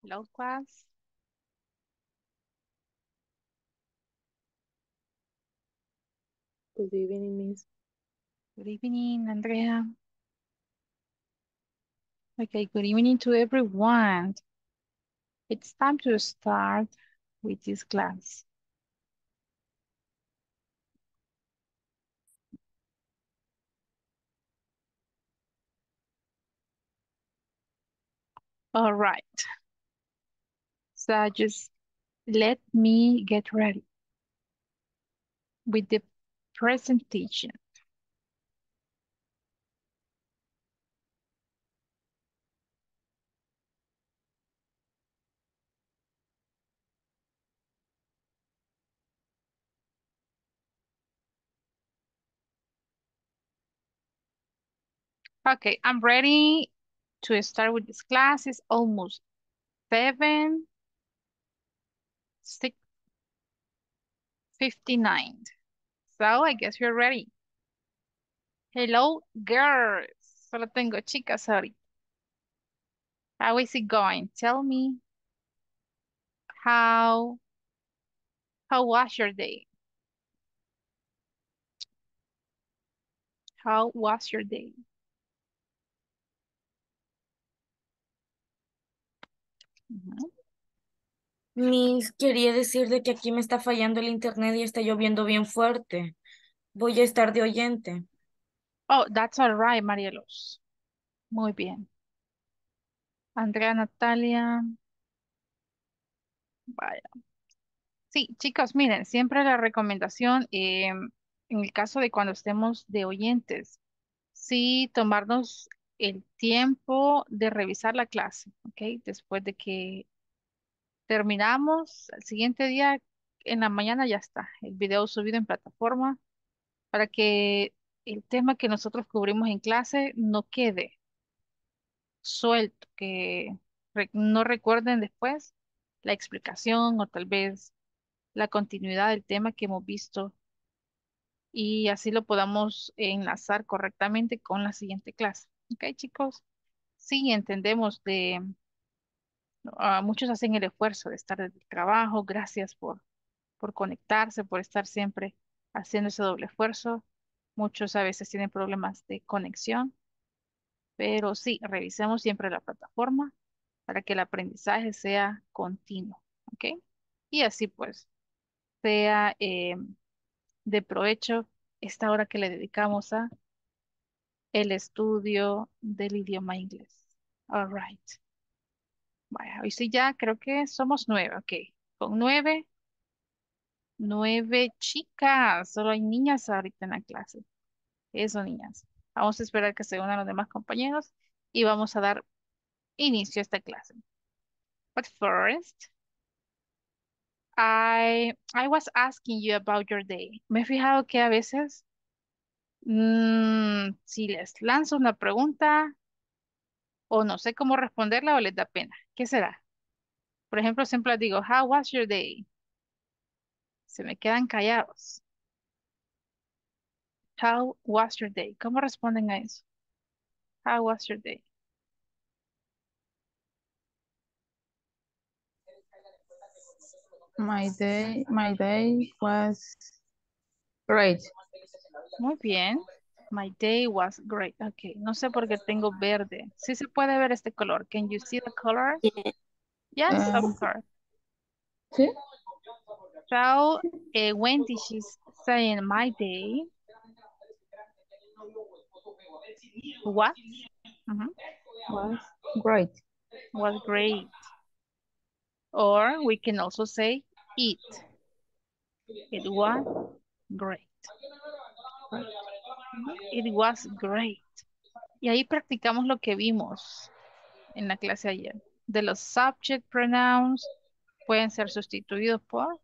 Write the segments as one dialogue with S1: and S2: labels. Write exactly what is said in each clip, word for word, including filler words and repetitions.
S1: Hello, class.
S2: Good evening, Miss.
S1: Good evening, Andrea. Okay, good evening to everyone. It's time to start with this class. All right, so just let me get ready with the presentation. Okay, I'm ready to start with this class. It's almost seven, six fifty-nine. So I guess you're ready. Hello, girls. Solo tengo chicas ahorita. How is it going? Tell me how how was your day? How was your day? Ujú.
S3: Miss, quería decirle que aquí me está fallando el internet y está lloviendo bien fuerte. Voy a estar de oyente.
S1: Oh, that's all right, Marielos. Muy bien. Andrea Natalia. Vaya. Sí, chicos, miren, siempre la recomendación, em, en el caso de cuando estemos de oyentes, sí tomarnos el tiempo de revisar la clase, ¿ok? Después de que terminamos, al siguiente día, en la mañana ya está, el video subido en plataforma para que el tema que nosotros cubrimos en clase no quede suelto, que re- no recuerden después la explicación o tal vez la continuidad del tema que hemos visto y así lo podamos enlazar correctamente con la siguiente clase. ¿Ok, chicos? Sí, entendemos de, ah, muchos hacen el esfuerzo de estar desde el trabajo. Gracias por, por conectarse, por estar siempre haciendo ese doble esfuerzo. Muchos a veces tienen problemas de conexión, pero sí, revisemos siempre la plataforma para que el aprendizaje sea continuo, ¿ok? Y así pues sea eh, de provecho esta hora que le dedicamos a el estudio del idioma inglés. All right. Vaya, hoy sí ya creo que somos nueve, ok. Con nueve, nueve chicas, solo hay niñas ahorita en la clase. Eso, niñas. Vamos a esperar que se unan los demás compañeros y vamos a dar inicio a esta clase. But first, I, I was asking you about your day. Me he fijado que a veces, mm, si les lanzo una pregunta o no sé cómo responderla o les da pena. ¿Qué será? Por ejemplo, siempre les digo, How was your day? Se me quedan callados. How was your day? ¿Cómo responden a eso? How was your day?
S2: My day, my day was great.
S1: Muy bien. My day was great. Ok, no sé por qué tengo verde. Sí se puede ver este color. Can you see the color? Yes, of
S2: Uh,
S1: course.
S2: sí,
S1: So, eh, when did she s- saying my day was, mhm,
S2: was great.
S1: was great. Or we can also say it. It was great. Mhm, it was great. Y ahí practicamos lo que vimos en la clase ayer. De los subject pronouns pueden ser sustituidos por,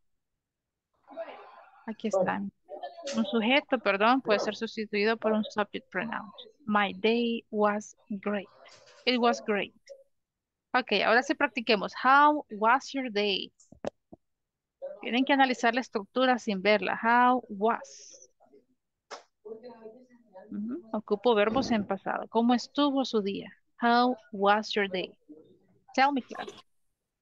S1: aquí están. Un sujeto, perdón, puede ser sustituido por un subject pronoun. My day was great. It was great. Ok, ahora sí practiquemos. How was your day? Tienen que analizar la estructura sin verla. How was. Ujú, ocupo verbos en pasado. ¿Cómo estuvo su día? How was your day? Tell me, class.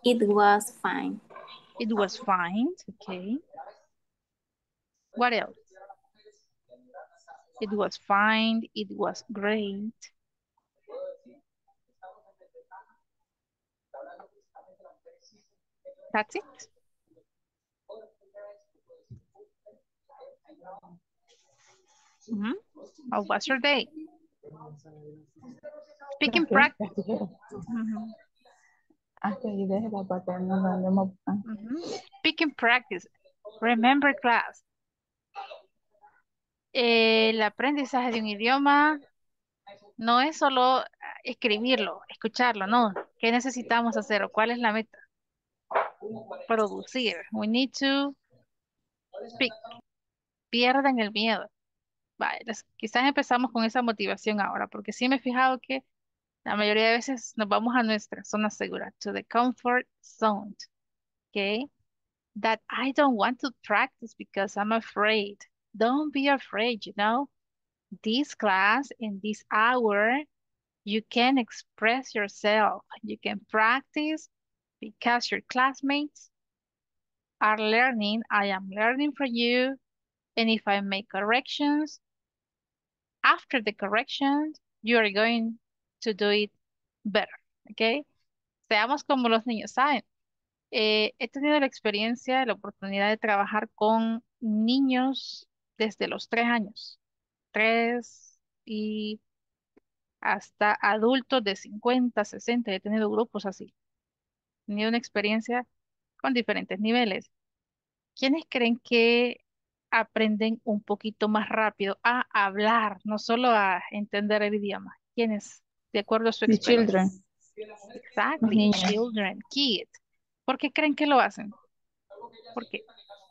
S4: It was fine.
S1: It was fine. Okay. What else? It was fine. It was great. That's it. Mhm. How was your day? Speak in
S2: Gracias.
S1: practice. Mhm,
S2: Hasta ahí déjela para que no la andemos buscando.
S1: mhm. Speak in practice. Remember class. El aprendizaje de un idioma no es solo ah, escribirlo, escucharlo, no. ¿Qué necesitamos hacer o cuál es la meta? Producir. We need to speak. Pierdan el miedo. Vale, les- quizás empezamos con esa motivación ahora, porque sí me he fijado que la mayoría de veces nos vamos a nuestra zona segura, to the comfort zone, okay? That I don't want to practice because I'm afraid. Don't be afraid, you know? This class in this hour, you can express yourself. You can practice because your classmates are learning. I am learning from you. And if I make corrections, after the corrections, you are going to do it better, okay? Seamos como los niños, ¿saben? Eh, he tenido la experiencia, la oportunidad de trabajar con niños desde los tres años, tres y hasta adultos de cincuenta, sesenta. He tenido grupos así. He tenido una experiencia con diferentes niveles. ¿Quiénes creen que aprenden un poquito más rápido a hablar, no solo a entender el idioma? ¿Quiénes, de acuerdo a su
S2: The
S1: experiencia?
S2: children, los
S1: Exactly,
S2: niños.
S1: children, kids. ¿Por qué creen que lo hacen? ¿Por qué?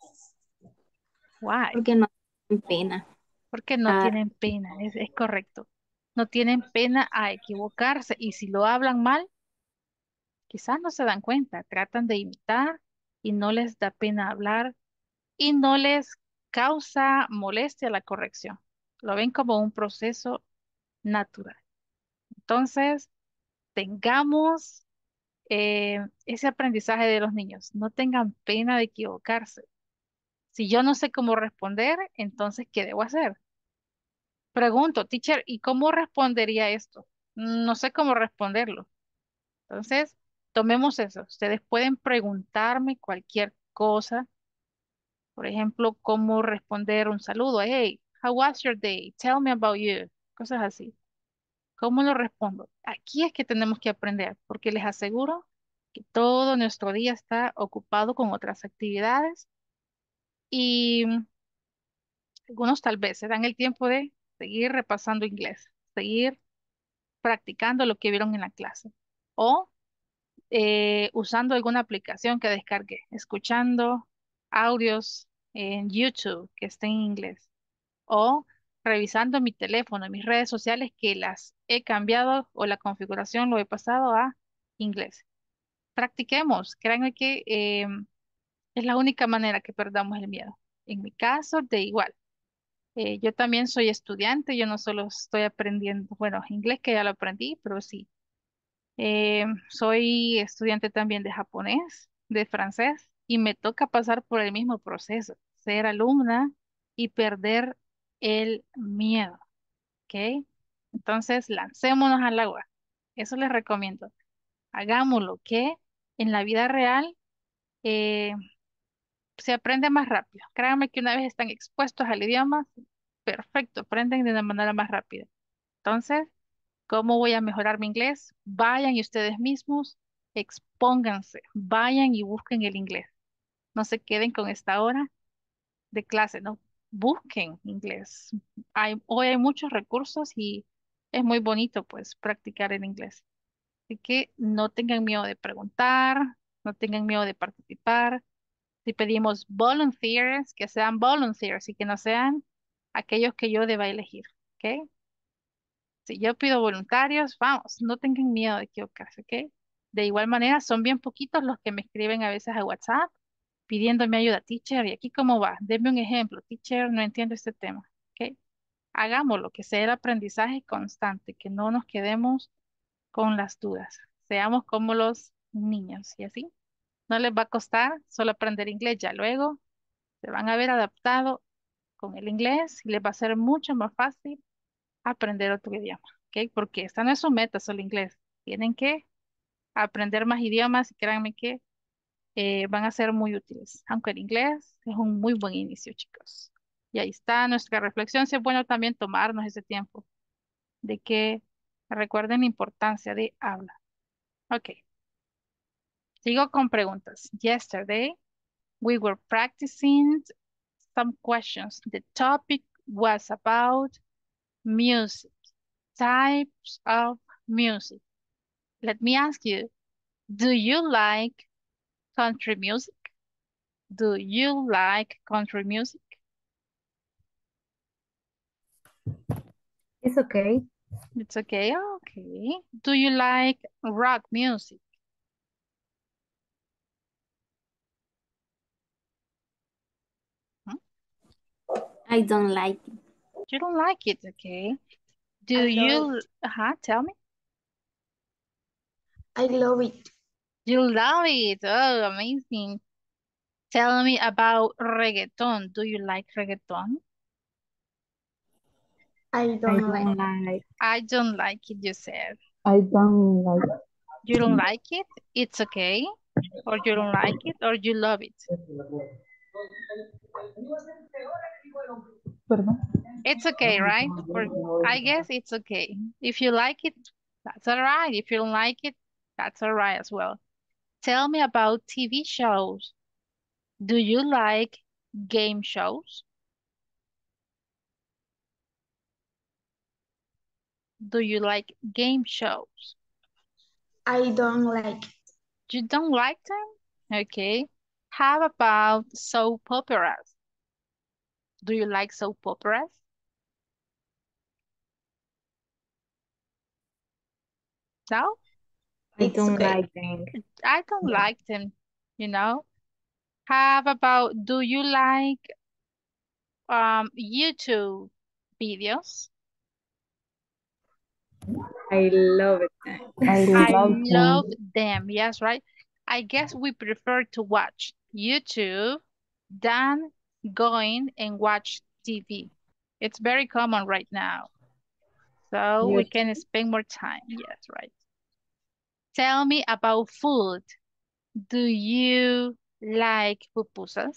S1: Why?
S4: Porque no tienen pena.
S1: Porque no
S4: Ah,
S1: tienen pena, es, es correcto. No tienen pena a equivocarse y si lo hablan mal, quizás no se dan cuenta, tratan de imitar y no les da pena hablar y no les causa molestia la corrección. Lo ven como un proceso natural. Entonces, tengamos eh, ese aprendizaje de los niños. No tengan pena de equivocarse. Si yo no sé cómo responder, entonces, ¿qué debo hacer? Pregunto, teacher, ¿y cómo respondería esto? No sé cómo responderlo. Entonces, tomemos eso. Ustedes pueden preguntarme cualquier cosa. Por ejemplo, cómo responder un saludo. Hey, how was your day? Tell me about you. Cosas así. ¿Cómo lo respondo? Aquí es que tenemos que aprender, porque les aseguro que todo nuestro día está ocupado con otras actividades y algunos tal vez se dan el tiempo de seguir repasando inglés, seguir practicando lo que vieron en la clase o eh, usando alguna aplicación que descargué, escuchando audios en YouTube que estén en inglés o revisando mi teléfono, mis redes sociales que las he cambiado o la configuración lo he pasado a inglés. Practiquemos, créanme que eh, es la única manera que perdamos el miedo. En mi caso, de igual. Eh, yo también soy estudiante, yo no solo estoy aprendiendo, bueno, inglés que ya lo aprendí, pero sí. Eh, soy estudiante también de japonés, de francés, y me toca pasar por el mismo proceso, ser alumna y perder el miedo, ¿ok? Entonces, lancémonos al agua. Eso les recomiendo. Hagámoslo, que en la vida real eh, se aprende más rápido. Créanme que una vez están expuestos al idioma, perfecto, aprenden de una manera más rápida. Entonces, ¿cómo voy a mejorar mi inglés? Vayan y ustedes mismos, expónganse, vayan y busquen el inglés. No se queden con esta hora de clase, no, busquen inglés. Hay, hoy hay muchos recursos y es muy bonito pues practicar el inglés. Así que no tengan miedo de preguntar, no tengan miedo de participar. Si pedimos volunteers, que sean volunteers y que no sean aquellos que yo deba elegir, ¿ok? Si yo pido voluntarios, vamos, no tengan miedo de equivocarse, ¿ok? De igual manera, son bien poquitos los que me escriben a veces a WhatsApp pidiéndome ayuda, teacher, ¿y aquí cómo va? Deme un ejemplo, teacher, no entiendo este tema, ¿ok? Hagámoslo, que sea el aprendizaje constante, que no nos quedemos con las dudas, seamos como los niños, ¿y así? No les va a costar solo aprender inglés, ya luego se van a ver adaptado con el inglés y les va a ser mucho más fácil aprender otro idioma, ¿ok? Porque esta no es su meta, solo inglés. Tienen que aprender más idiomas y créanme que eh, van a ser muy útiles, aunque el inglés es un muy buen inicio, chicos. Y ahí está nuestra reflexión. Sí es bueno también tomarnos ese tiempo de que recuerden la importancia de hablar. Ok, sigo con preguntas. Yesterday, we were practicing some questions. The topic was about music, types of music. Let me ask you, do you like country music? Do you like country music?
S4: It's okay.
S1: It's okay. Okay. Do you like rock music? Hmm?
S4: I don't like it.
S1: You don't like it, okay. Do
S3: I love
S1: you, uh-huh, tell me.
S3: I love it.
S1: You love it. Oh, amazing. Tell me about reggaeton. Do you like reggaeton?
S3: I
S4: I
S3: don't like.
S4: don't like.
S1: I don't like it, you said.
S2: I don't like.
S1: You don't like it? It's okay. Or you don't like it, or you love it.
S2: Perdón.
S1: It's okay, right? For I guess it's okay. If you like it, that's all right. If you don't like it, that's all right as well. Tell me about T V shows. Do you like game shows? Do you like game shows?
S3: I don't like.
S1: You don't like them? Okay. How about soap operas? Do you like soap operas? No?
S4: I
S3: It's
S4: don't
S3: okay.
S4: like them.
S1: I don't like them, you know. How about do you like um YouTube videos?
S4: I love it.
S2: I
S1: I
S2: love
S1: love
S2: them.
S1: them. Yes, right. I guess we prefer to watch YouTube than going and watch T V. It's very common right now. So we
S4: You
S1: can spend more time. Yes, right. Tell me about food. Do you like pupusas?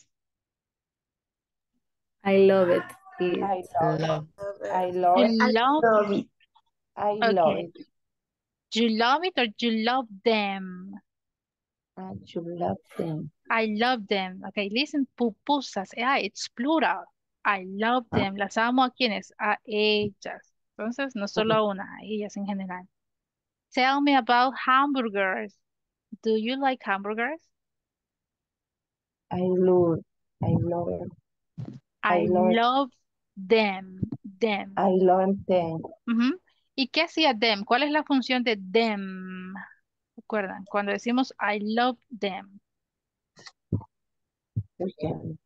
S4: I love it.
S2: I
S4: It's
S2: love it.
S4: love.
S2: I love it.
S1: You
S3: I
S1: love,
S3: love it.
S2: I love
S1: okay.
S2: it.
S1: Do you love it or do you love them?
S2: I should love them.
S1: I love them. Okay, listen, pupusas. Ah, it's plural. I love them. Las amo a quienes, a ellas. Entonces, no solo a una, a ellas en general. Tell me about hamburgers. Do you like hamburgers?
S2: I love. I love it. I
S1: I
S2: love it.
S1: love them. Them.
S2: I love them.
S1: Ujú. ¿Y qué hacía them? ¿Cuál es la función de them? ¿Recuerdan? Cuando decimos I love them.
S2: Okay.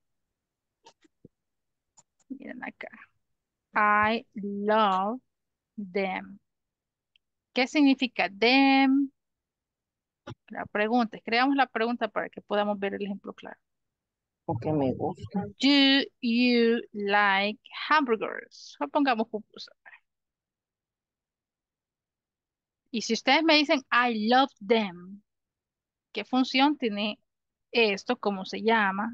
S1: Miren acá. I love them. ¿Qué significa them? La pregunta, creamos la pregunta para que podamos ver el ejemplo claro.
S2: Porque me gusta.
S1: Do you like hamburgers? O pongamos pupusas. Y si ustedes me dicen I love them, ¿qué función tiene esto? ¿Cómo se llama?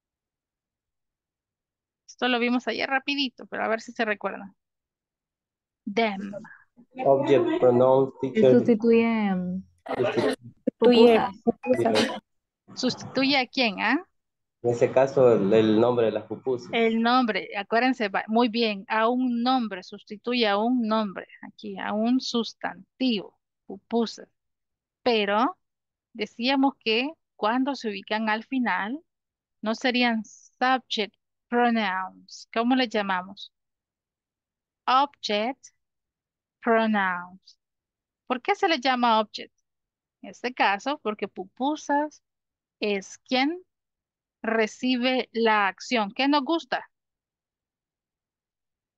S1: Esto lo vimos ayer rapidito, pero a ver si se recuerdan. Them.
S5: Object pronoun
S4: Se
S5: teacher.
S4: sustituye mm,
S3: Tuye.
S4: pupusas.
S5: En
S1: ¿Sustituye a quién, ah?
S5: ese caso, el, el nombre de las pupusas.
S1: El nombre, acuérdense, va- muy bien, a un nombre, sustituye a un nombre, aquí, a un sustantivo, pupusas. Pero decíamos que cuando se ubican al final, no serían subject pronouns. ¿Cómo le llamamos? Object pronouns. ¿Por qué se le llama object? En este caso, porque pupusas es quien recibe la acción. ¿Qué nos gusta?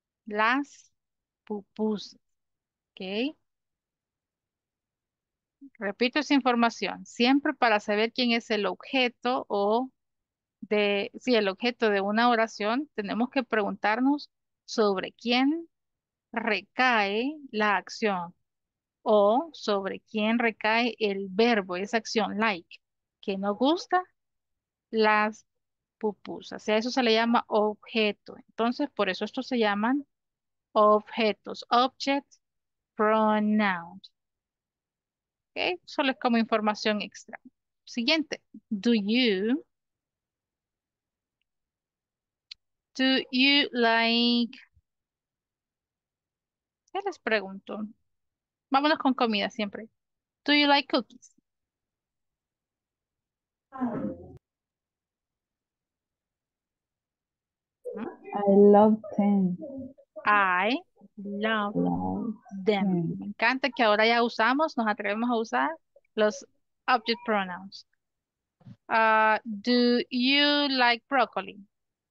S1: Las pupusas. ¿Ok? Repito esa información. Siempre para saber quién es el objeto o de, si el objeto de una oración, tenemos que preguntarnos sobre quién recae la acción o sobre quién recae el verbo, esa acción, like, que nos gusta las pupusas. A eso se le llama objeto. Entonces, por eso estos se llaman objetos, object pronouns. ¿Ok? Solo es como información extra. Siguiente. Do you, do you like, ¿qué les pregunto? Vámonos con comida siempre. Do you like cookies? ¿Mm?
S2: I love them.
S1: I love
S2: Love
S1: them.
S2: them.
S1: Me encanta que ahora ya usamos, nos atrevemos a usar los object pronouns. Uh, do you like broccoli?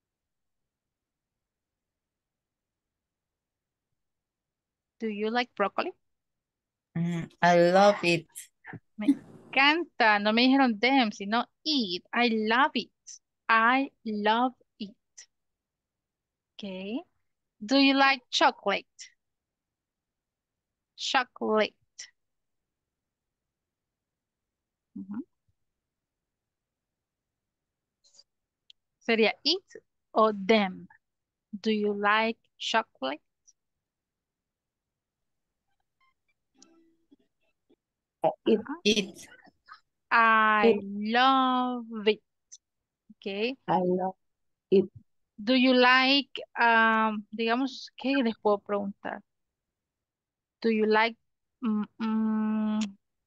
S1: Do you like broccoli?
S6: Mm, I love it.
S1: Me encanta. No me dijeron them, sino eat. I love it. I love it. Okay. Do you like chocolate? Chocolate. Ujú. Sería it o them. Do you like chocolate?
S4: It,
S1: Ajá.
S6: It.
S1: I
S4: it,
S1: love it. Okay.
S4: I love it.
S1: Do you like, um, digamos, ¿qué les puedo preguntar? Do you like mm, mm,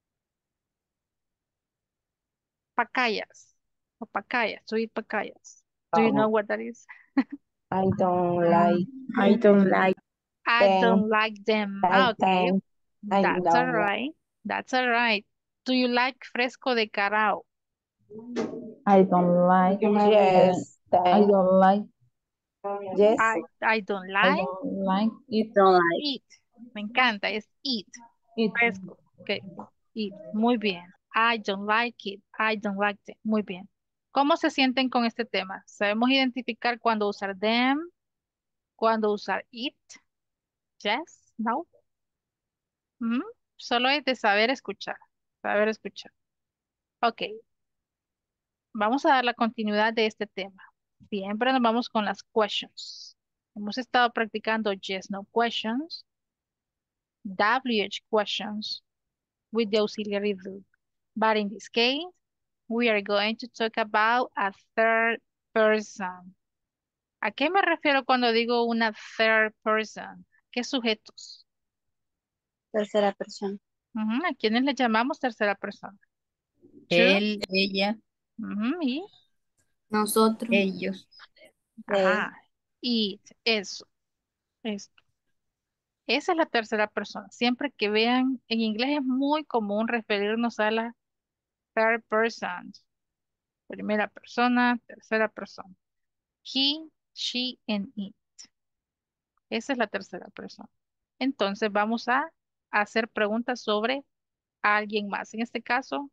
S1: pacayas? O pacayas, to eat pacayas. Do you know
S4: Um,
S1: what that is?
S4: I don't like
S3: I don't like.
S1: I
S4: them.
S1: don't like them.
S4: I
S1: Ah, okay.
S4: don't. I
S1: That's all
S4: don't like.
S1: right. That's all right. Do you like fresco de carao?
S2: I don't like
S4: Yes.
S2: them. I
S4: Thank.
S2: don't like.
S4: Yes.
S1: I, I don't
S2: I
S1: like
S2: don't like it.
S3: Don't like.
S1: eat. Me encanta, es eat.
S2: It.
S1: Fresco. Okay. Eat. Muy bien. I don't like it. I don't like them. Muy bien. ¿Cómo se sienten con este tema? ¿Sabemos identificar cuándo usar them? ¿Cuándo usar it? Yes? No? Ujú. Solo es de saber escuchar. Saber escuchar. Ok. Vamos a dar la continuidad de este tema. Siempre nos vamos con las questions. Hemos estado practicando yes, no questions, W H questions with the auxiliary verb. But in this case, we are going to talk about a third person. ¿A qué me refiero cuando digo una third person? ¿Qué sujetos?
S7: Tercera persona.
S1: Ujú, ¿a quiénes le llamamos tercera persona? Two.
S6: Él, ella,
S1: Ujú, y,
S3: Nosotros.
S6: ellos.
S7: They.
S1: ajá, it, eso, eso. Esa es la tercera persona. Siempre que vean, en inglés es muy común referirnos a la third person. Primera persona, tercera persona. He, she, and it. Esa es la tercera persona. Entonces vamos a hacer preguntas sobre alguien más. En este caso,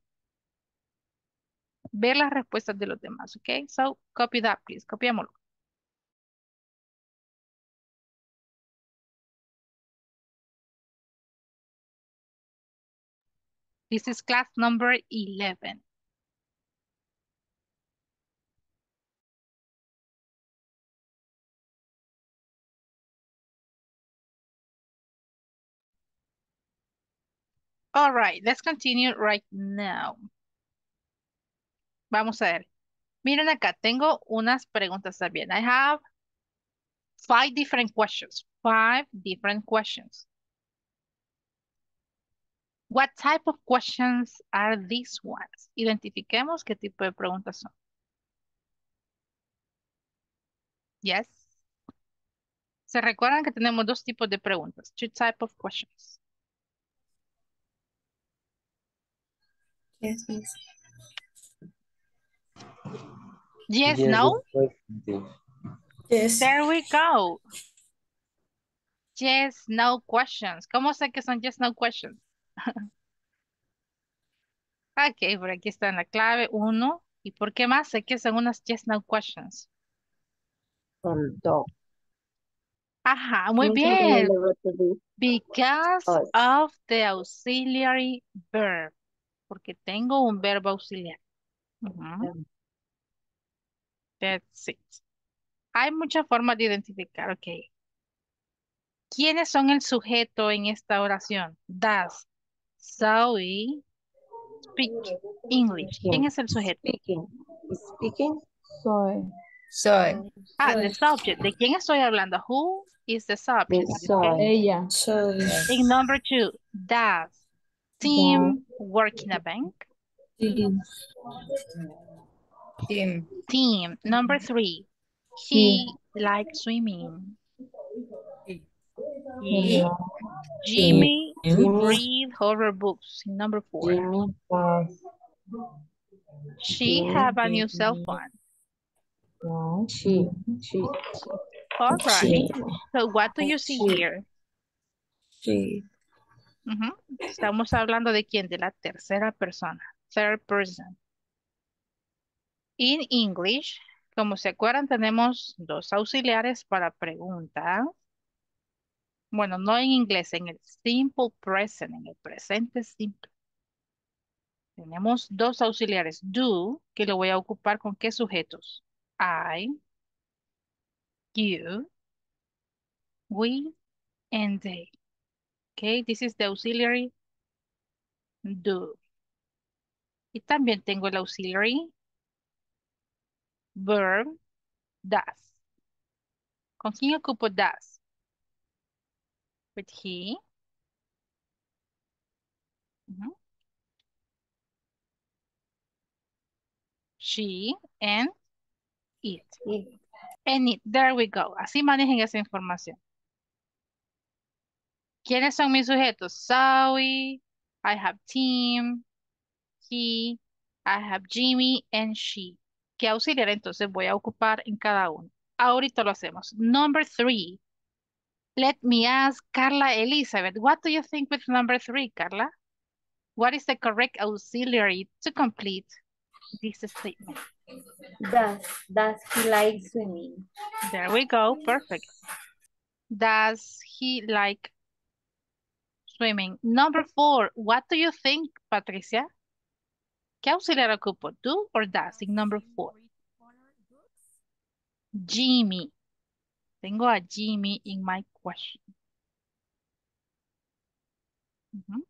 S1: ver las respuestas de los demás. ¿Ok? So, copy that, please. Copiémoslo. This is class number eleven. All right, let's continue right now. Vamos a ver. Miren acá, tengo unas preguntas también. I have five different questions. Five different questions. What type of questions are these ones? Identifiquemos qué tipo de preguntas son. Yes. ¿Se recuerdan que tenemos dos tipos de preguntas? Two type of questions.
S3: Yes, miss.
S1: Yes,
S5: Yes,
S1: no?
S5: no question.
S3: Yes.
S1: There we go. Yes, no questions. ¿Cómo sé que son yes, no questions? Ok, por aquí está en la clave uno. ¿Y por qué más? Sé que son unas yes no questions.
S4: Con dog.
S1: Ajá, muy
S7: Mention below
S1: bien.
S7: the verb to be.
S1: Because
S4: Us.
S1: of the auxiliary verb. Porque tengo un verbo auxiliar. Ujú, that's it. Hay muchas formas de identificar, ok. ¿Quiénes son el sujeto en esta oración? Does Zoe speak English? ¿Quién
S4: Speaking.
S1: es el sujeto?
S4: Speaking. Speaking.
S2: Soy.
S6: Soy.
S1: Ah, the subject. ¿De quién estoy hablando? Who is the
S4: The
S1: subject in this case?
S4: soy.
S2: Ella.
S3: Soy.
S1: In number two, does
S2: Da.
S1: Tim work in a bank?
S3: Sí.
S6: Tim.
S1: Tim. Number three,
S2: He.
S1: he likes swimming.
S6: He.
S1: He.
S2: La.
S3: Sí.
S1: Jimmy
S4: Jimmy.
S1: read horror books. In number four,
S4: Jimmy. Was.
S1: she
S4: Jimmy.
S1: have a new cell phone.
S2: Was.
S4: She. She.
S1: All right.
S3: Sí.
S1: So what do you see
S4: She.
S1: here?
S3: Sí.
S1: Ujú. Estamos hablando de quién? De la tercera persona. Third person. In English, como se acuerdan, tenemos dos auxiliares para pregunta. Bueno, no en inglés, en el simple present, en el presente simple. Tenemos dos auxiliares. Do, que lo voy a ocupar con qué sujetos. I, you, we, and they. Okay, this is the auxiliary do. Y también tengo el auxiliary verb does. ¿Con quién ocupo does? With he. Ujú, she, and it.
S4: It.
S1: And it. There we go. Así manejen esa información. ¿Quiénes son mis sujetos? Zoe, I have Tim, he, I have Jimmy, and she. ¿Qué auxiliar entonces voy a ocupar en cada uno? Ahorita lo hacemos. Number three. Let me ask Carla Elizabeth. What do you think with number three, Carla? What is the correct auxiliary to complete this statement?
S8: Does, does he like swimming?
S1: There we go. Perfect. Does he like swimming? Number four. What do you think, Patricia? ¿Qué auxiliar ocupo? Do or does in number four? Jimmy. Tengo a Jimmy in my question. Ujú.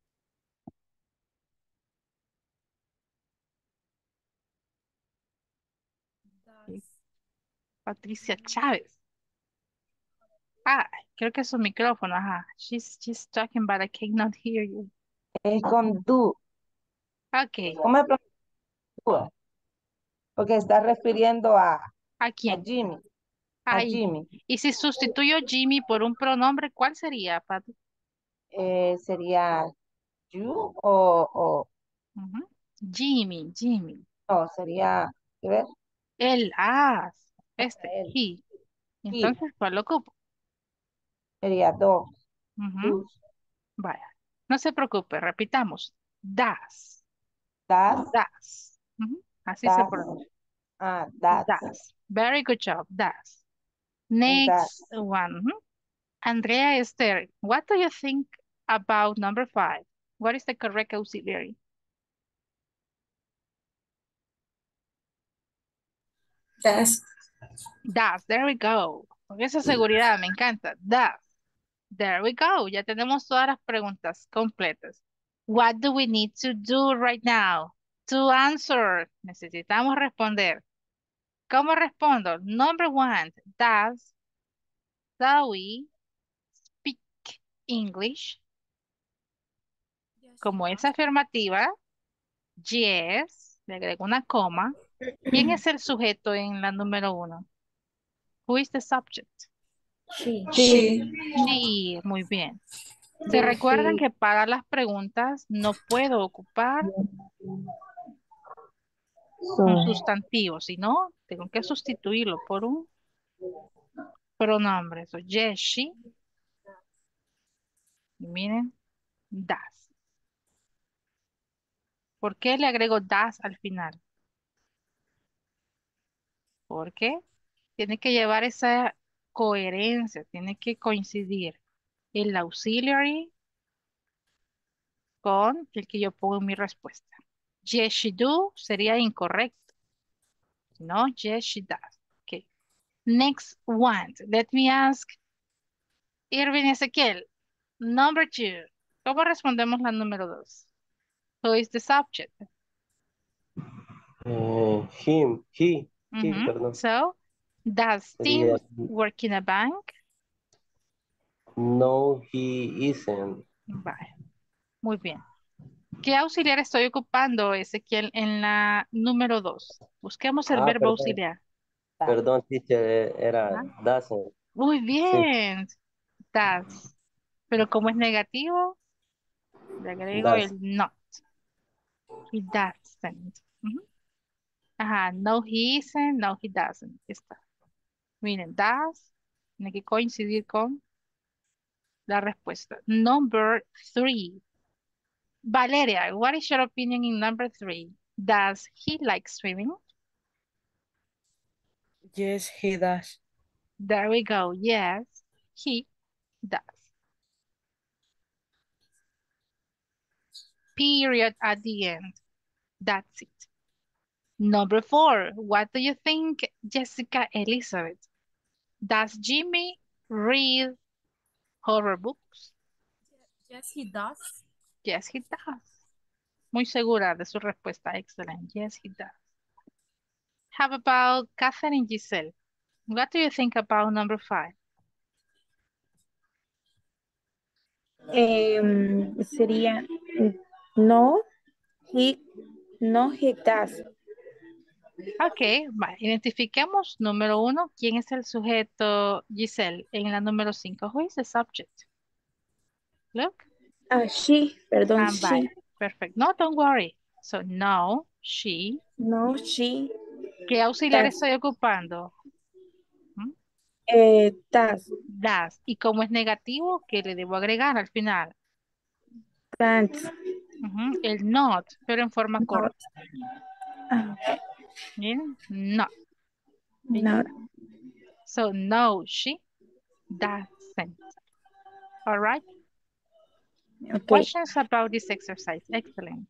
S1: Ok. Patricia Chávez. Ah, creo que es su micrófono. Ajá. She's, she's talking, but I cannot hear you.
S4: Es con do.
S1: Ok.
S4: ¿Cómo se pronuncia? Porque está refiriendo a,
S1: ¿A
S4: a
S1: quién?
S4: Jimmy. A
S1: Ahí.
S4: Jimmy.
S1: Y si sustituyo Jimmy por un pronombre, ¿cuál sería, Pat?
S4: Eh, sería you o, o
S1: Ujú. Jimmy, Jimmy.
S4: no, sería, ¿qué ver?
S1: Él, ah, este,
S4: Él.
S1: he.
S4: He.
S1: Entonces, ¿cuál lo ocupo?
S4: Sería dos.
S1: Ujú.
S4: Dos.
S1: Vaya. No se preocupe, repitamos. Das,
S4: Das.
S1: das. Ujú. Así se
S4: Das.
S1: pronuncia.
S4: Ah, das.
S1: Das. Very good job, das.
S4: Das.
S1: Next one. Ujú. Andrea Esther, what do you think about number five? What is the correct auxiliary?
S3: Das.
S1: Das, there we go. Con esa seguridad, me encanta. Das. There we go. Ya tenemos todas las preguntas completas. What do we need to do right now? To answer. Necesitamos responder. ¿Cómo respondo? Number one, does Zoe speak English? Como es afirmativa, yes, le agrego una coma. ¿Quién es el sujeto en la número uno? Who is the subject?
S8: She.
S3: Sí.
S1: Sí, muy bien. ¿Se
S8: Does
S1: recuerdan
S8: she,
S1: que para las preguntas no puedo ocupar un
S2: Soy.
S1: sustantivo, sino tengo que sustituirlo por un pronombre? So, yes, she. Y miren, does. ¿Por qué le agrego does al final? Porque tiene que llevar esa coherencia, tiene que coincidir el auxiliary con el que yo pongo en mi respuesta. Yes, she do sería incorrecto. No, yes, she does. Okay. Next one. Let me ask Irving Ezequiel. Number two. ¿Cómo respondemos la número dos? Who is the subject?
S5: Eh, him, he, he,
S1: Mhm.
S5: perdón.
S1: So, does Tim
S5: Sería,
S1: work in a bank?
S5: no, he isn't.
S1: Vale, muy bien. ¿Qué auxiliar estoy ocupando, Ezequiel, en la número dos? Busquemos el
S5: Ah,
S1: verbo
S5: perdón,
S1: auxiliar.
S5: perdón, teacher, eh, era
S1: Ajá.
S5: doesn't.
S1: Muy
S5: Sí,
S1: bien, does. Pero como es negativo, le agrego
S5: does.
S1: el not. He doesn't. Ujú. Ajá, no, he isn't, no, he doesn't. Está. Miren, does tiene que coincidir con la respuesta. Number three. Valeria, what is your opinion in number three? Does he like swimming?
S6: Yes, he does.
S1: There we go. Yes, he does. Period at the end. That's it. Number four. What do you think, Jessica Elizabeth? Does Jimmy read horror books?
S2: Yes, he does.
S1: Yes, he does. Muy segura de su respuesta. Excellent. Yes, he does. How about Catherine Giselle? What do you think about number five?
S2: Em, sería no, he, no, he does.
S1: Ok, va, identifiquemos número uno. ¿Quién es el sujeto, Giselle? En la número cinco. Who is the subject? Look.
S2: Ah, she, perdón,
S1: And bye.
S2: she.
S1: Perfect. No, don't worry. So, no, she.
S2: No, she
S1: ¿Qué auxiliar
S2: does.
S1: estoy ocupando? ¿Mm?
S2: Eh, does.
S1: Does. Y como es negativo, ¿qué le debo agregar al final?
S2: Can't.
S1: Ujú, el not, pero en forma
S2: Not.
S1: corta.
S2: Ah,
S1: Bien, no. Ahí
S2: not.
S1: está. So, no, she doesn't. All right.
S2: Okay.
S1: Questions about this exercise. Excellent.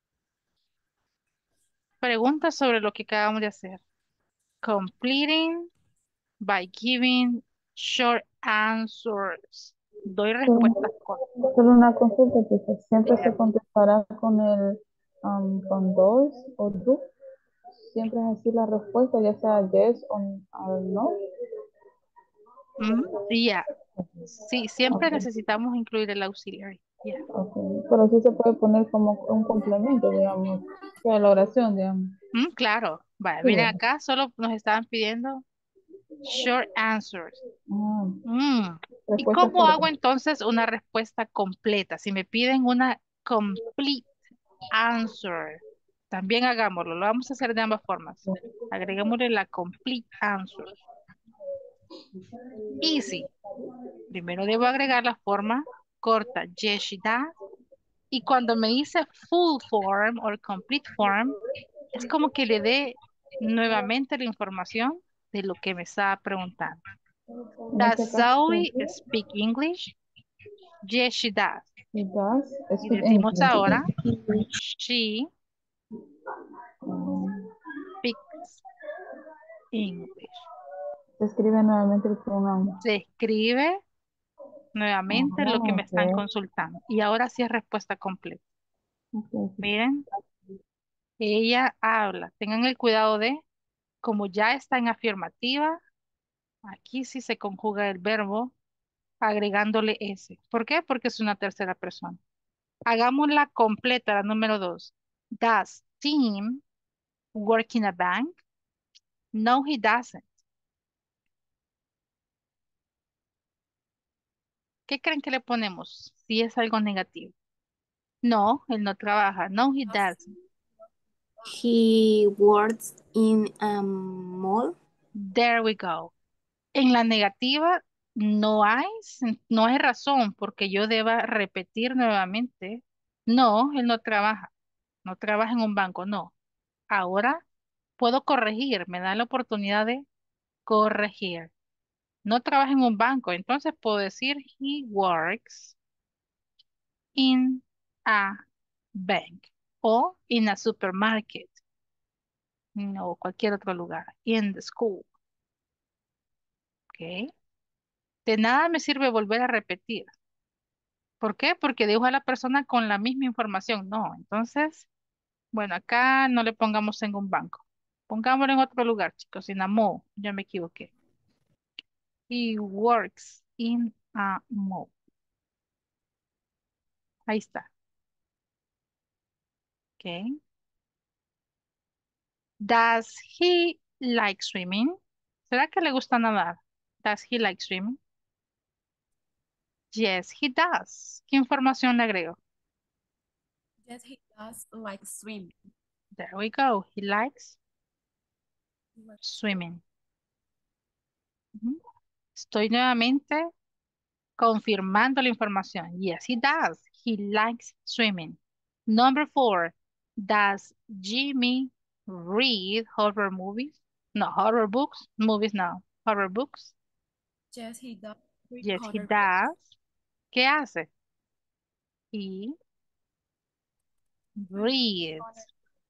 S1: Preguntas sobre lo que acabamos de hacer. Completing by giving short answers. Doy respuestas cortas.
S2: Solo una consulta, pues siempre se
S1: Dígame.
S2: contestará con el um, con dos o do. Siempre es así la respuesta, ya sea yes o, o no.
S1: Ujú, ya. Sí, siempre
S2: Okay,
S1: necesitamos incluir el auxiliary. Ya.
S2: okay. Pero sí se puede poner como un complemento, digamos, que la oración, digamos.
S1: Mm, claro. Vale,
S2: Sí,
S1: miren
S2: ¿verdad?
S1: acá, solo nos estaban pidiendo short answers.
S2: Ah,
S1: Mm, ¿Y
S2: respuesta
S1: cómo
S2: corta.
S1: hago entonces una respuesta completa? Si me piden una complete answer, también hagámoslo. Lo vamos a hacer de ambas formas. Agreguémosle la complete answer. Easy. Primero debo agregar la forma corta, yes, she does. Y cuando me dice full form o complete form, es como que le dé nuevamente la información de lo que me estaba preguntando.
S2: En
S1: Does
S2: este caso,
S1: Zoe speak English? Yes, she does.
S2: it does
S1: Y
S2: speak
S1: decimos
S2: English.
S1: ahora, she
S2: Um,
S1: speaks English.
S2: se escribe nuevamente el pronombre.
S1: Se escribe nuevamente
S2: Ajá,
S1: lo que me
S2: ok.
S1: están consultando. Y ahora sí es respuesta completa.
S2: Ok, ok.
S1: Miren, ella habla. Tengan el cuidado de, como ya está en afirmativa, aquí sí se conjuga el verbo agregándole ese. ¿Por qué? Porque es una tercera persona. Hagámosla completa, la número dos. Does Tim work in a bank? No, he doesn't. ¿Qué creen que le ponemos si es algo negativo? No, él no trabaja. No, he doesn't.
S7: He works in a mall.
S1: There we go. En la negativa no hay, sen- no hay razón porque yo deba repetir nuevamente. No, él no trabaja. No trabaja en un banco, no. Ahora puedo corregir, me da la oportunidad de corregir. No trabaja en un banco, entonces puedo decir he works in a bank o in a supermarket, no cualquier otro lugar. In the school, ¿ok? De nada me sirve volver a repetir. ¿Por qué? Porque dijo a la persona con la misma información. No, entonces, bueno, acá no le pongamos en un banco. Pongámoslo en otro lugar, chicos, in a mall. Ya me equivoqué. He works in a mall. Ahí está. ¿Ok? Does he like swimming? ¿Será que le gusta nadar? Does he like swimming? Yes, he does. ¿Qué información le agrego?
S9: Yes, he does like swimming.
S1: There we go. He likes swimming. Ujú. Estoy nuevamente confirmando la información. Yes, he does. He likes swimming. Number four. Does Jimmy read horror movies? No, horror books. Movies, no. Horror books.
S9: Yes, he does read
S1: Yes, he
S9: horror books.
S1: does. ¿Qué hace? He reads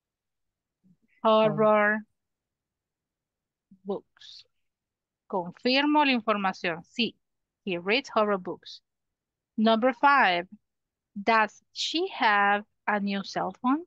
S1: horror books. Confirmo la información. Sí, he reads horror books. Number five. Does she have a new cell phone?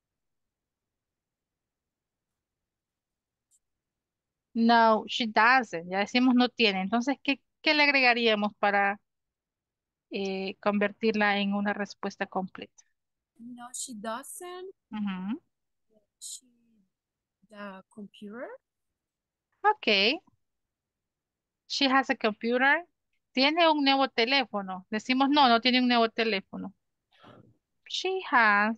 S1: No, she doesn't. Ya decimos no tiene. Entonces, ¿qué, qué le agregaríamos para eh, convertirla en una respuesta completa?
S9: No, she doesn't.
S1: Ujú.
S9: She the computer.
S1: Ok. She has a computer. Tiene un nuevo teléfono. Decimos no, no tiene un nuevo teléfono. She has,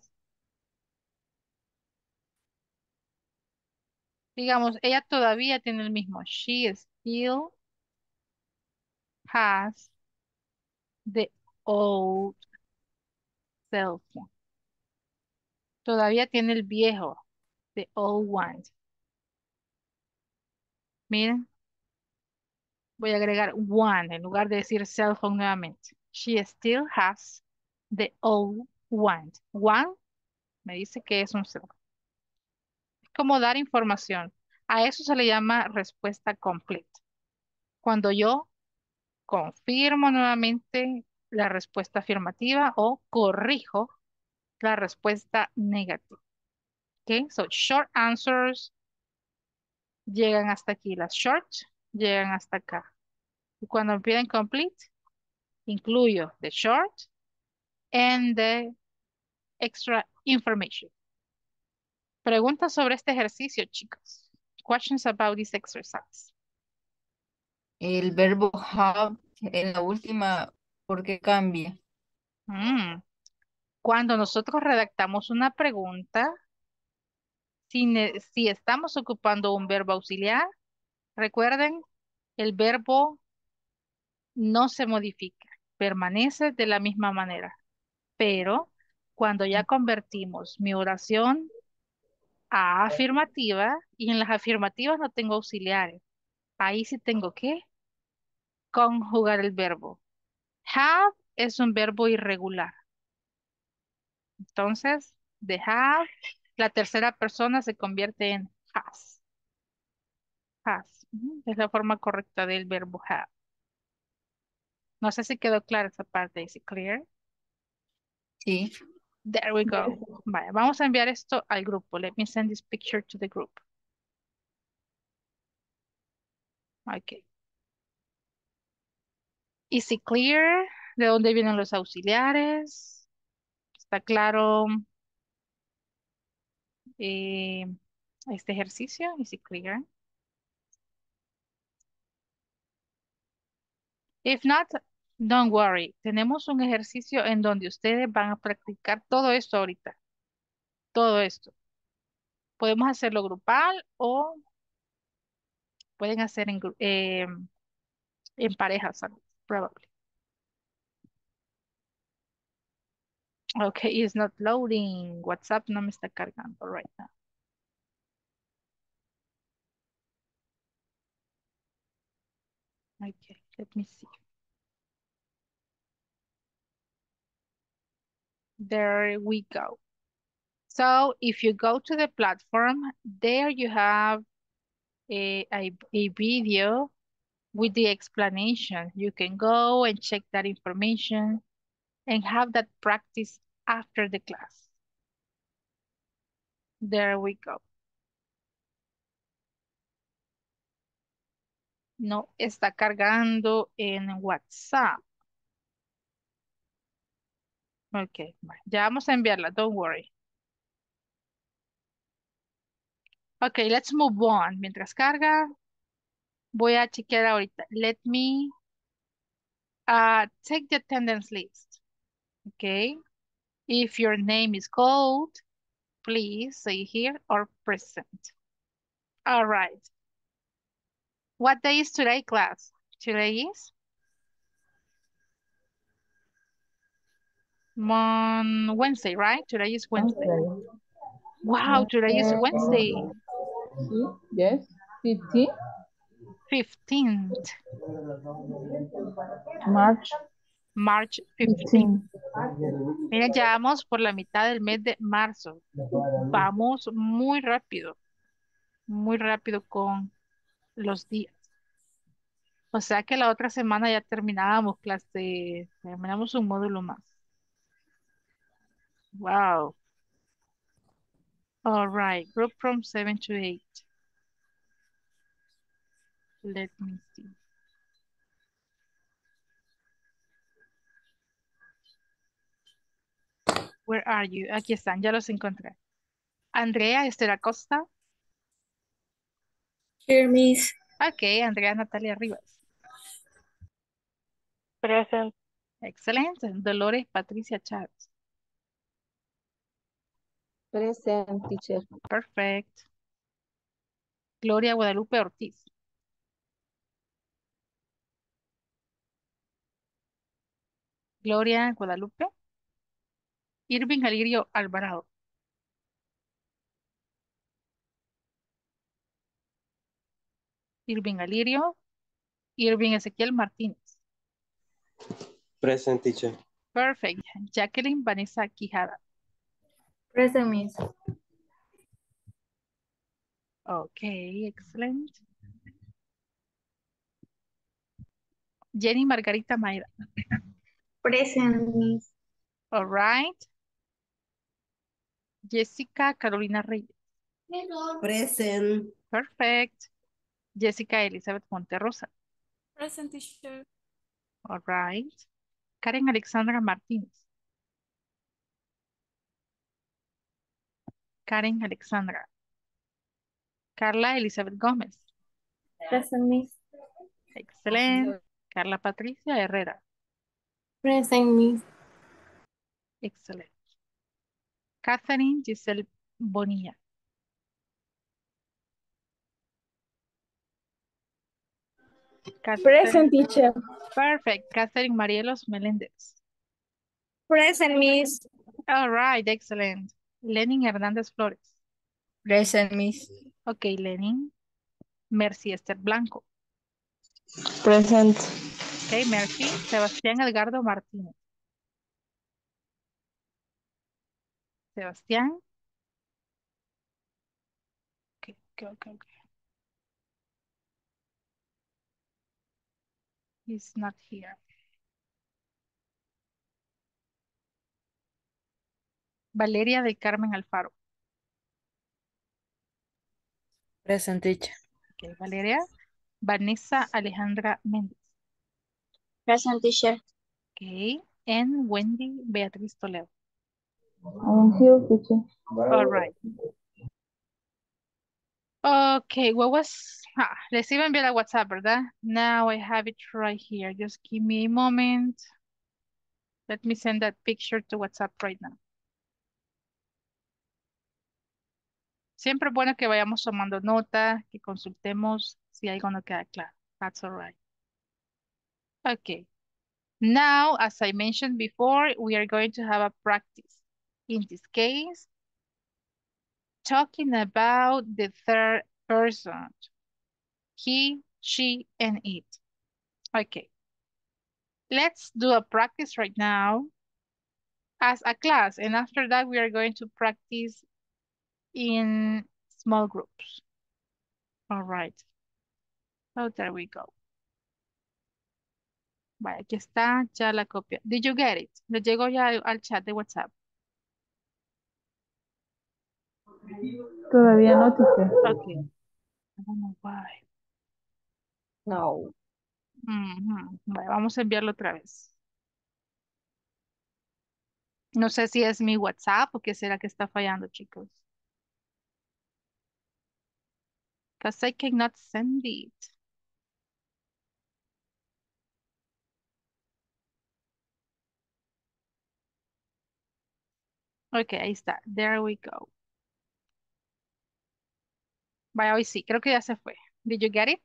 S1: digamos, ella todavía tiene el mismo. She still has the old cell phone. Todavía tiene el viejo, the old one. Miren, voy a agregar one en lugar de decir cell phone nuevamente. She still has the old one. One me dice que es un cell phone. Es como dar información. A eso se le llama respuesta completa. Cuando yo confirmo nuevamente la respuesta afirmativa o corrijo la respuesta negativa. Okay, so short answers llegan hasta aquí. Las short llegan hasta acá. Y cuando me piden complete, incluyo the short and the extra information. Preguntas sobre este ejercicio, chicos. Questions about this exercise.
S10: El verbo have en la última, ¿por qué cambia?
S1: Mm. Cuando nosotros redactamos una pregunta, si, ne- si estamos ocupando un verbo auxiliar, recuerden, el verbo no se modifica, permanece de la misma manera. Pero cuando ya convertimos mi oración a afirmativa, y en las afirmativas no tengo auxiliares, ahí sí tengo que conjugar el verbo. Have es un verbo irregular. Entonces, de have, la tercera persona se convierte en has. Has. Ujú, es la forma correcta del verbo have. No sé si quedó clara esa parte. ¿Is it clear?
S10: Sí.
S1: There we
S2: Yes.
S1: go. Vale, vamos a enviar esto al grupo. Let me send this picture to the group. Ok. Is it clear? ¿De dónde vienen los auxiliares? ¿Está claro eh, este ejercicio? Is it clear? If not, don't worry. Tenemos un ejercicio en donde ustedes van a practicar todo esto ahorita. Todo esto. Podemos hacerlo grupal o pueden hacer en, gru- eh, en parejas, probablemente. Okay, it's not loading. WhatsApp no me está cargando right now. Okay, let me see. There we go. So if you go to the platform, there you have a, a, a video with the explanation. You can go and check that information and have that practice after the class. There we go. No está cargando en WhatsApp. Ok, bueno, ya vamos a enviarla, don't worry. Ok, let's move on. Mientras carga, voy a chequear ahorita. Let me uh, take the attendance list. Okay. If your name is called, please say here or present. All right. What day is today, class? Today is Mon Wednesday, right? Today is Wednesday.
S2: Wednesday.
S1: Wow, today is Wednesday,
S2: Sí, yes. fifteen.
S1: fifteenth,
S2: March
S1: March fifteenth.
S2: fifteen.
S1: Miren, ya vamos por la mitad del mes de marzo. Vamos muy rápido, muy rápido con los días. O sea que la otra semana ya terminábamos clase, terminamos un módulo más. Wow. All right, group from seven to eight. Let me see. Where are you? Aquí están, ya los encontré. Andrea Esther Acosta.
S7: Here, Miss.
S1: Ok, Andrea Natalia Rivas.
S6: Present.
S1: Excelente. Dolores Patricia Chávez.
S4: Present, teacher.
S1: Perfect. Gloria Guadalupe Ortiz. Gloria Guadalupe. Irving Alirio Alvarado. Irving Alirio. Irving Ezequiel Martínez.
S5: Present, teacher.
S1: Perfect. Jacqueline Vanessa Quijada.
S8: Present, Miss.
S1: Okay, excellent. Jenny Margarita Mayra.
S7: Present, Miss.
S1: All right. Jessica Carolina Reyes.
S11: Present.
S1: Perfect. Jessica Elizabeth Monterrosa.
S9: Present teacher.
S1: All right. Karen Alexandra Martínez. Karen Alexandra. Carla Elizabeth Gómez.
S8: Present, Miss.
S1: Excelente. Carla Patricia Herrera.
S7: Present, Miss.
S1: Excelente. Catherine Giselle Bonilla.
S7: Present,
S1: Catherine.
S7: teacher.
S1: Perfect. Catherine Marielos Meléndez.
S7: Present, Miss.
S1: All right, excellent. Lenin Hernández Flores.
S10: Present, Miss.
S1: Ok, Lenin. Mercy Esther Blanco.
S2: Present.
S1: Ok, Mercy. Sebastián Edgardo Martínez. Sebastián. Ok, ok, ok, ok. He's not here. Valeria del Carmen Alfaro.
S6: Present, teacher.
S1: Ok, Valeria. Vanessa Alejandra Méndez.
S7: Present, teacher.
S1: Ok. And Wendy Beatriz Toledo.
S2: I am here, teacher.
S1: All right. Okay, what was... Ah, les iba a enviar a WhatsApp, ¿verdad? Now I have it right here. Just give me a moment. Let me send that picture to WhatsApp right now. Siempre es bueno que vayamos tomando nota, que consultemos si algo no queda claro. That's all right. Okay. Now, as I mentioned before, we are going to have a practice. In this case, talking about the third person. He, she, and it. Okay. Let's do a practice right now as a class. And after that, we are going to practice in small groups. All right. Oh, there we go. Vaya, aquí está ya la copia. Did you get it? Le llegó ya al, al chat de WhatsApp.
S2: Todavía no, teacher.
S1: Okay. I don't know why.
S4: No.
S1: Ujú. Vaya, vamos a enviarlo otra vez. No sé si es mi WhatsApp o qué será que está fallando, chicos. Because I cannot send it. Ok, ahí está. There we go. Vaya, hoy sí, creo que ya se fue. Did you get it?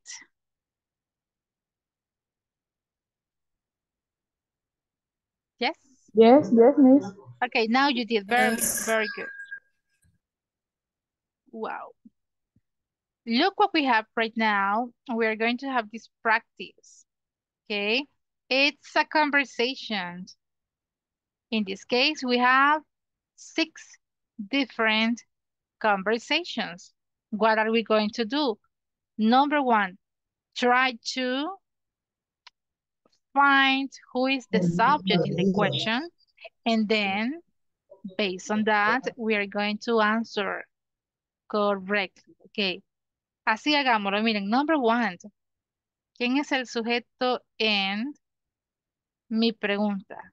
S1: Yes?
S2: Yes, yes, miss.
S1: Okay, now you did very,
S3: Yes.
S1: very good. Wow. Look what we have right now. We are going to have this practice. Okay? It's a conversation. In this case, we have six different conversations. What are we going to do? Number one, try to find who is the subject in the question, and then based on that, we are going to answer correctly. Okay. Así hagámoslo. Miren, number one, ¿quién es el sujeto en mi pregunta?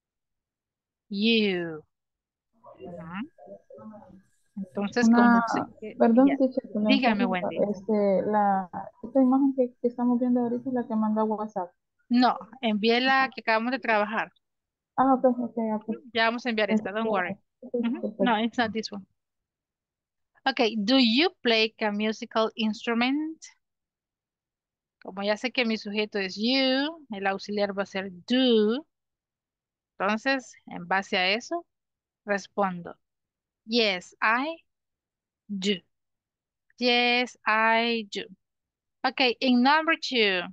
S1: You. Ujú. Entonces,
S2: Una,
S1: como sé que,
S2: perdón,
S1: ya,
S2: teacher, que me
S1: dígame,
S2: interrumpa.
S1: Wendy.
S2: Este, la, esta imagen que, que estamos viendo ahorita es la que mandó a WhatsApp.
S1: No, envié la que acabamos de trabajar.
S2: Ah, ok, ok, ok.
S1: Ya vamos a enviar
S2: Este,
S1: esta, don't worry.
S2: ok,
S1: Ujú. No,
S2: perfecto.
S1: it's not this one. Okay, do you play a musical instrument? Como ya sé que mi sujeto es you, el auxiliar va a ser do. Entonces, en base a eso, respondo. Yes, I do. Yes, I do. Okay, in number two,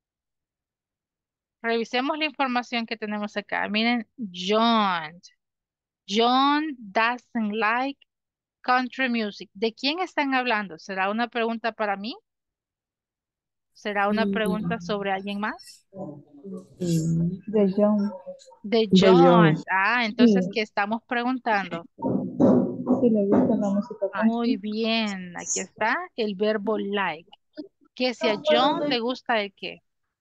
S1: revisemos la información que tenemos acá. Miren, John. John doesn't like country music. ¿De quién están hablando? ¿Será una pregunta para mí? ¿Será una pregunta sobre alguien más?
S2: De John.
S1: De
S11: De John.
S1: John. Ah, entonces,
S2: Sí,
S1: ¿qué estamos preguntando?
S2: sí le gusta la música
S1: Muy
S2: country.
S1: bien, aquí está el verbo like. Que si a John le gusta el qué?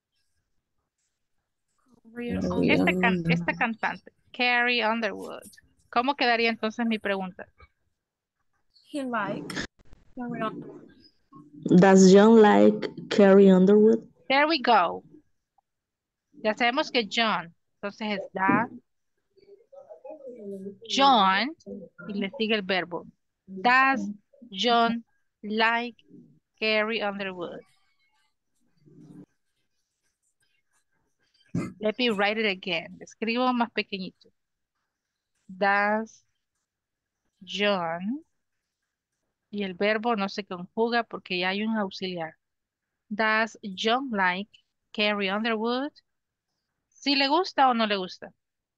S9: Career
S1: Este
S9: on
S1: can- esta cantante, Carrie Underwood. ¿Cómo quedaría entonces mi pregunta?
S9: he like career on
S11: Does John like Carrie Underwood?
S1: There we go. Ya sabemos que John, entonces es da, John, y le sigue el verbo. Does John like Carrie Underwood? Let me write it again. Escribo más pequeñito. Does John, y el verbo no se conjuga porque ya hay un auxiliar. Does John like Carrie Underwood? ¿Si le gusta o no le gusta?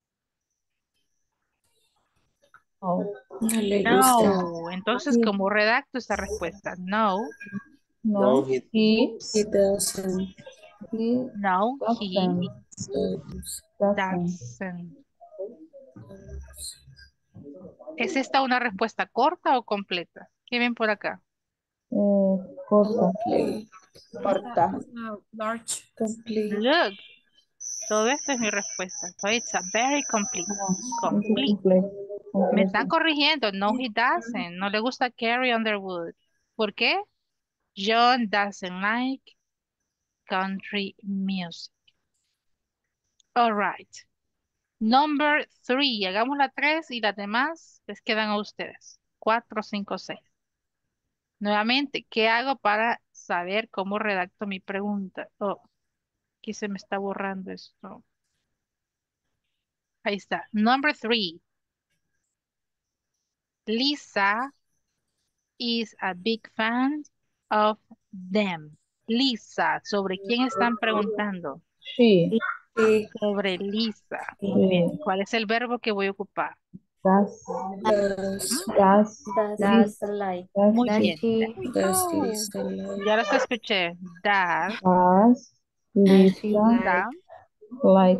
S2: No,
S3: No le gusta.
S1: No. Entonces,
S2: sí,
S1: como redacto esta respuesta? No,
S5: No,
S2: no,
S5: he,
S2: he,
S3: He doesn't.
S2: he
S1: no, he
S2: doesn't, doesn't.
S1: doesn't. ¿Es esta una respuesta corta o completa? ¿Qué ven por acá?
S2: Eh, corta.
S3: Complete.
S4: Corta.
S9: is a large.
S3: Complete.
S1: Look, todo esto es mi respuesta. So it's a very complete.
S2: No, es
S1: Complete.
S2: completo.
S1: Me están
S2: Completo.
S1: corrigiendo. No, he doesn't. No le gusta Carrie Underwood. ¿Por qué? John doesn't like country music. All right. Number three. Hagamos la tres y las demás les quedan a ustedes. Cuatro, cinco, seis. Nuevamente, ¿qué hago para saber cómo redacto mi pregunta? Oh, aquí se me está borrando esto. Ahí está. Number three. Lisa is a big fan of them. Lisa, ¿sobre quién están preguntando?
S2: She.
S3: Sí.
S1: Sobre Lisa. Muy bien.
S2: Sí.
S1: ¿Cuál es el verbo que voy a ocupar?
S2: Does.
S3: Does,
S2: Does.
S8: Does
S3: does,
S8: Lisa like?
S2: Does.
S1: Muy
S3: does
S1: bien.
S3: she,
S1: There we
S3: does
S1: go.
S3: Lisa like?
S1: Ya los escuché. Does
S2: Does
S3: Does she
S2: Lisa
S3: like?
S1: Lisa,
S2: like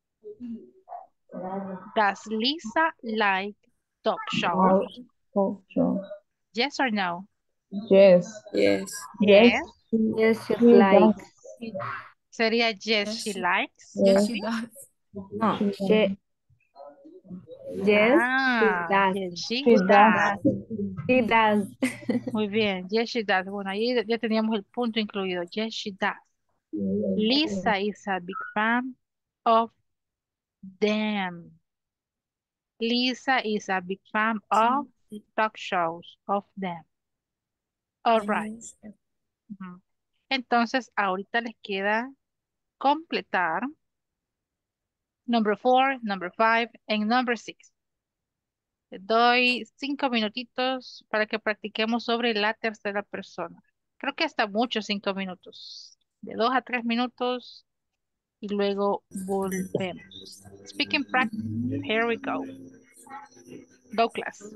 S1: does Lisa like talk shows?
S2: talk talk shows?
S1: Yes or no?
S2: Yes.
S3: Yes.
S2: Yes.
S1: Yes.
S2: She,
S6: Yes, she
S2: she
S6: like.
S2: does.
S1: Sería yes,
S9: Yes,
S1: she
S9: she,
S1: likes.
S9: yes,
S2: Yes.
S9: she does.
S6: No,
S2: She
S6: she,
S2: does.
S6: yes, she
S1: Ah,
S6: does.
S1: yes, she
S2: She
S1: does.
S2: does.
S6: She does.
S1: Muy bien. Yes, she does. Bueno, ahí ya teníamos el punto incluido. Yes, she does. Lisa is a big fan of them. Lisa is a big fan of talk shows of them. All right. Ujú. Entonces, ahorita les queda completar number four, number five, and number six. Les doy cinco minutitos para que practiquemos sobre la tercera persona. Creo que hasta muchos cinco minutos. De dos a tres minutos y luego volvemos. Speaking practice. Here we go. Go class.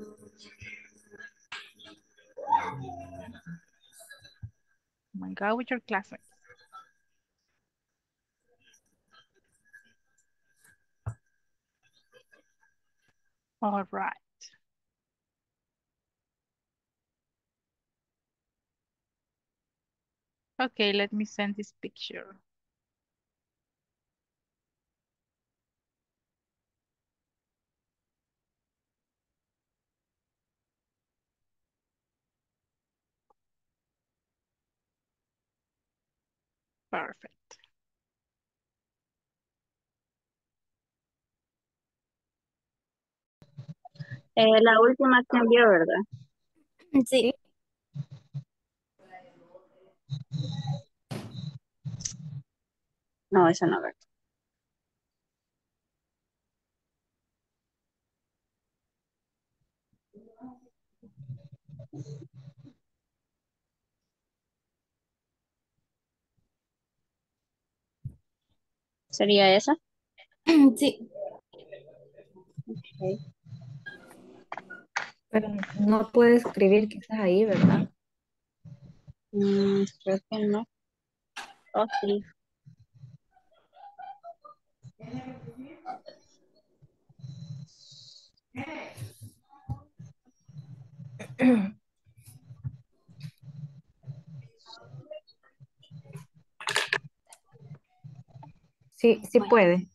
S1: Come on, go with your classmates. All right. Okay, let me send this picture. Perfect.
S7: Eh, la última que envió, ¿verdad?
S8: Sí.
S7: No, esa no, ¿verdad? ¿Sería esa?
S8: Sí.
S7: Okay.
S6: Pero no puede escribir que estás ahí, ¿verdad?
S7: Mm, creo que no. Oh, sí.
S6: Sí, sí
S7: Bueno.
S6: puede.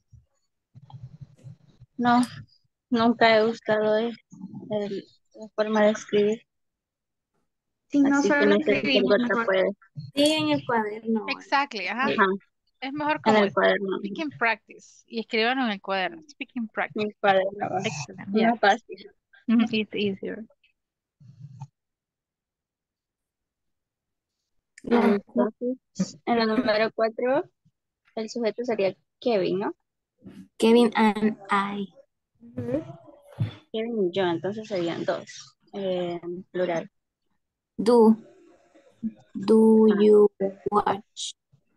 S7: No, nunca he usado el- el- la forma de escribir.
S8: Si no,
S7: Así
S8: solo
S7: que
S8: lo
S7: no sé si
S8: escribimos
S7: el otra
S8: mejor.
S7: puede.
S8: Sí, en el cuaderno.
S1: Exactly, ajá.
S7: Ajá,
S1: Es mejor
S7: en
S1: como
S7: el
S1: es.
S7: cuaderno.
S1: Speaking practice. Y escriban en el cuaderno. Speaking
S7: En
S1: practice.
S7: el cuaderno. va.
S1: Excellent.
S7: Más
S1: Yes.
S7: fácil.
S1: Mhm, it's easier.
S6: No,
S7: Entonces, en la número cuatro, el sujeto sería Kevin, ¿no?
S8: Kevin and I.
S7: Kevin y yo, entonces serían dos. Eh, plural.
S8: Do. Do
S7: Ah,
S8: you watch?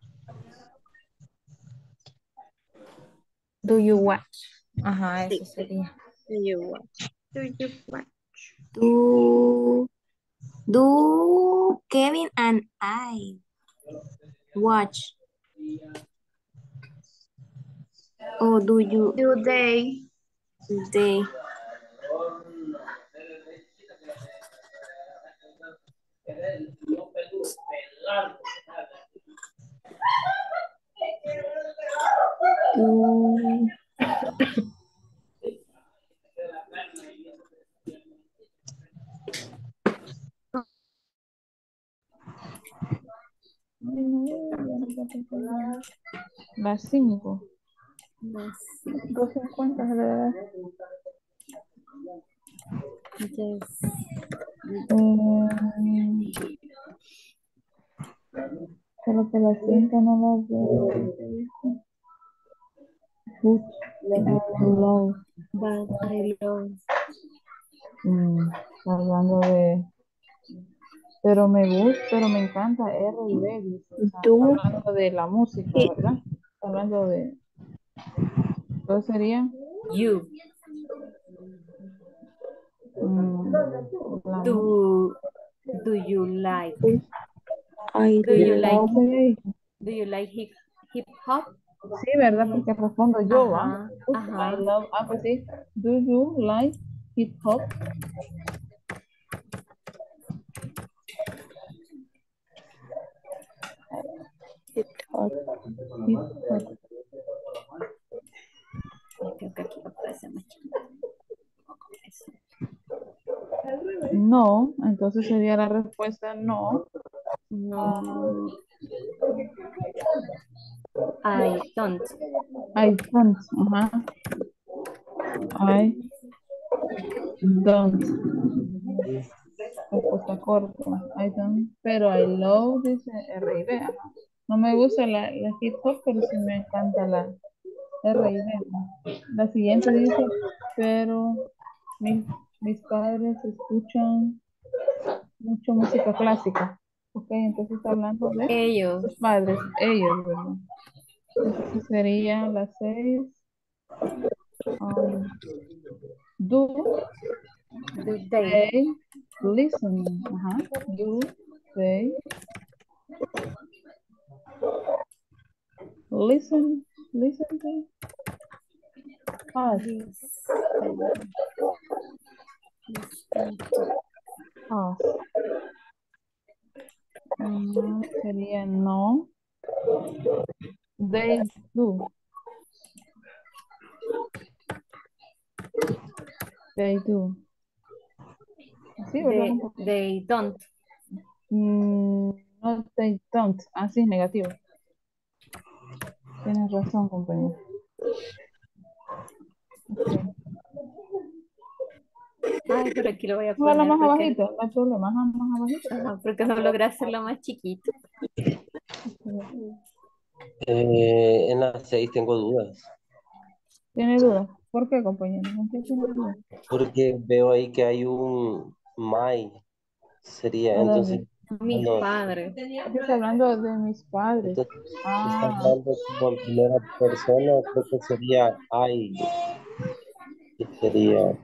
S6: do you watch? Ajá,
S7: sí.
S6: eso sería.
S7: Do you watch?
S8: Do you watch? Do. Do Kevin and I watch? Or do you? Do they? They. Do.
S2: Las cinco.
S8: Yes.
S2: Dos cincuenta, ¿verdad?
S8: Yes.
S2: Eh, solo que las cinco no las veo. Put you love.
S6: That I love.
S2: Mm, está hablando de, pero me gusta, pero me encanta R y B, dice. O sea,
S6: Do
S2: está hablando de la música,
S6: he,
S2: ¿verdad? Está hablando de, entonces sería,
S6: you.
S2: mm, la mu-
S6: Do do you like
S11: I
S6: do you like
S11: love.
S2: Ok.
S6: do you like hip hip hop?
S2: Sí, ¿verdad? Porque respondo yo, ¿va?
S6: Ajá,
S2: I
S6: ajá.
S2: love, ah, pues sí. Do you like hip hop?
S11: Hip hop.
S2: Hip hop.
S6: Creo que aquí aparece más chiquito. Eso.
S2: No, entonces sería la respuesta no.
S6: No, I don't.
S2: I don't. Ajá. I don't. Respuesta corta. I don't. Pero I love, dice R y B. Ajá. No me gusta la, la hip hop, pero sí me encanta la R y B. ¿No? La siguiente dice, pero mis, mis padres escuchan mucho música clásica. Ok, entonces está hablando de
S6: Ellos.
S2: sus padres, ellos, ¿verdad? Entonces sería las seis. Um, do
S6: Do they?
S2: they listen? Ajá. Do they listen? Listen to us. Us. Mm, sería no. They do. They do. Sí, ¿verdad?
S6: They, they don't.
S2: Mm, no, they don't. Así es negativo. Tienes razón, compañero. Okay.
S6: Ay, pero aquí lo voy a
S2: Hágalo
S6: poner
S2: más
S6: porque,
S2: abajito, no hay problema, ajá, más abajito.
S6: ajá, porque no logré hacerlo más chiquito.
S5: Eh, en las seis tengo dudas,
S2: ¿Tiene dudas? ¿Por qué, compañero? ¿En qué tiene dudas?
S5: porque veo ahí que hay un my, sería,
S2: ¿A
S5: entonces,
S2: dónde?
S6: Mis
S5: cuando,
S6: padres.
S2: Aquí está hablando de mis padres.
S5: entonces, está
S2: Ah,
S5: hablando como en primera persona, creo que sería I, que sería,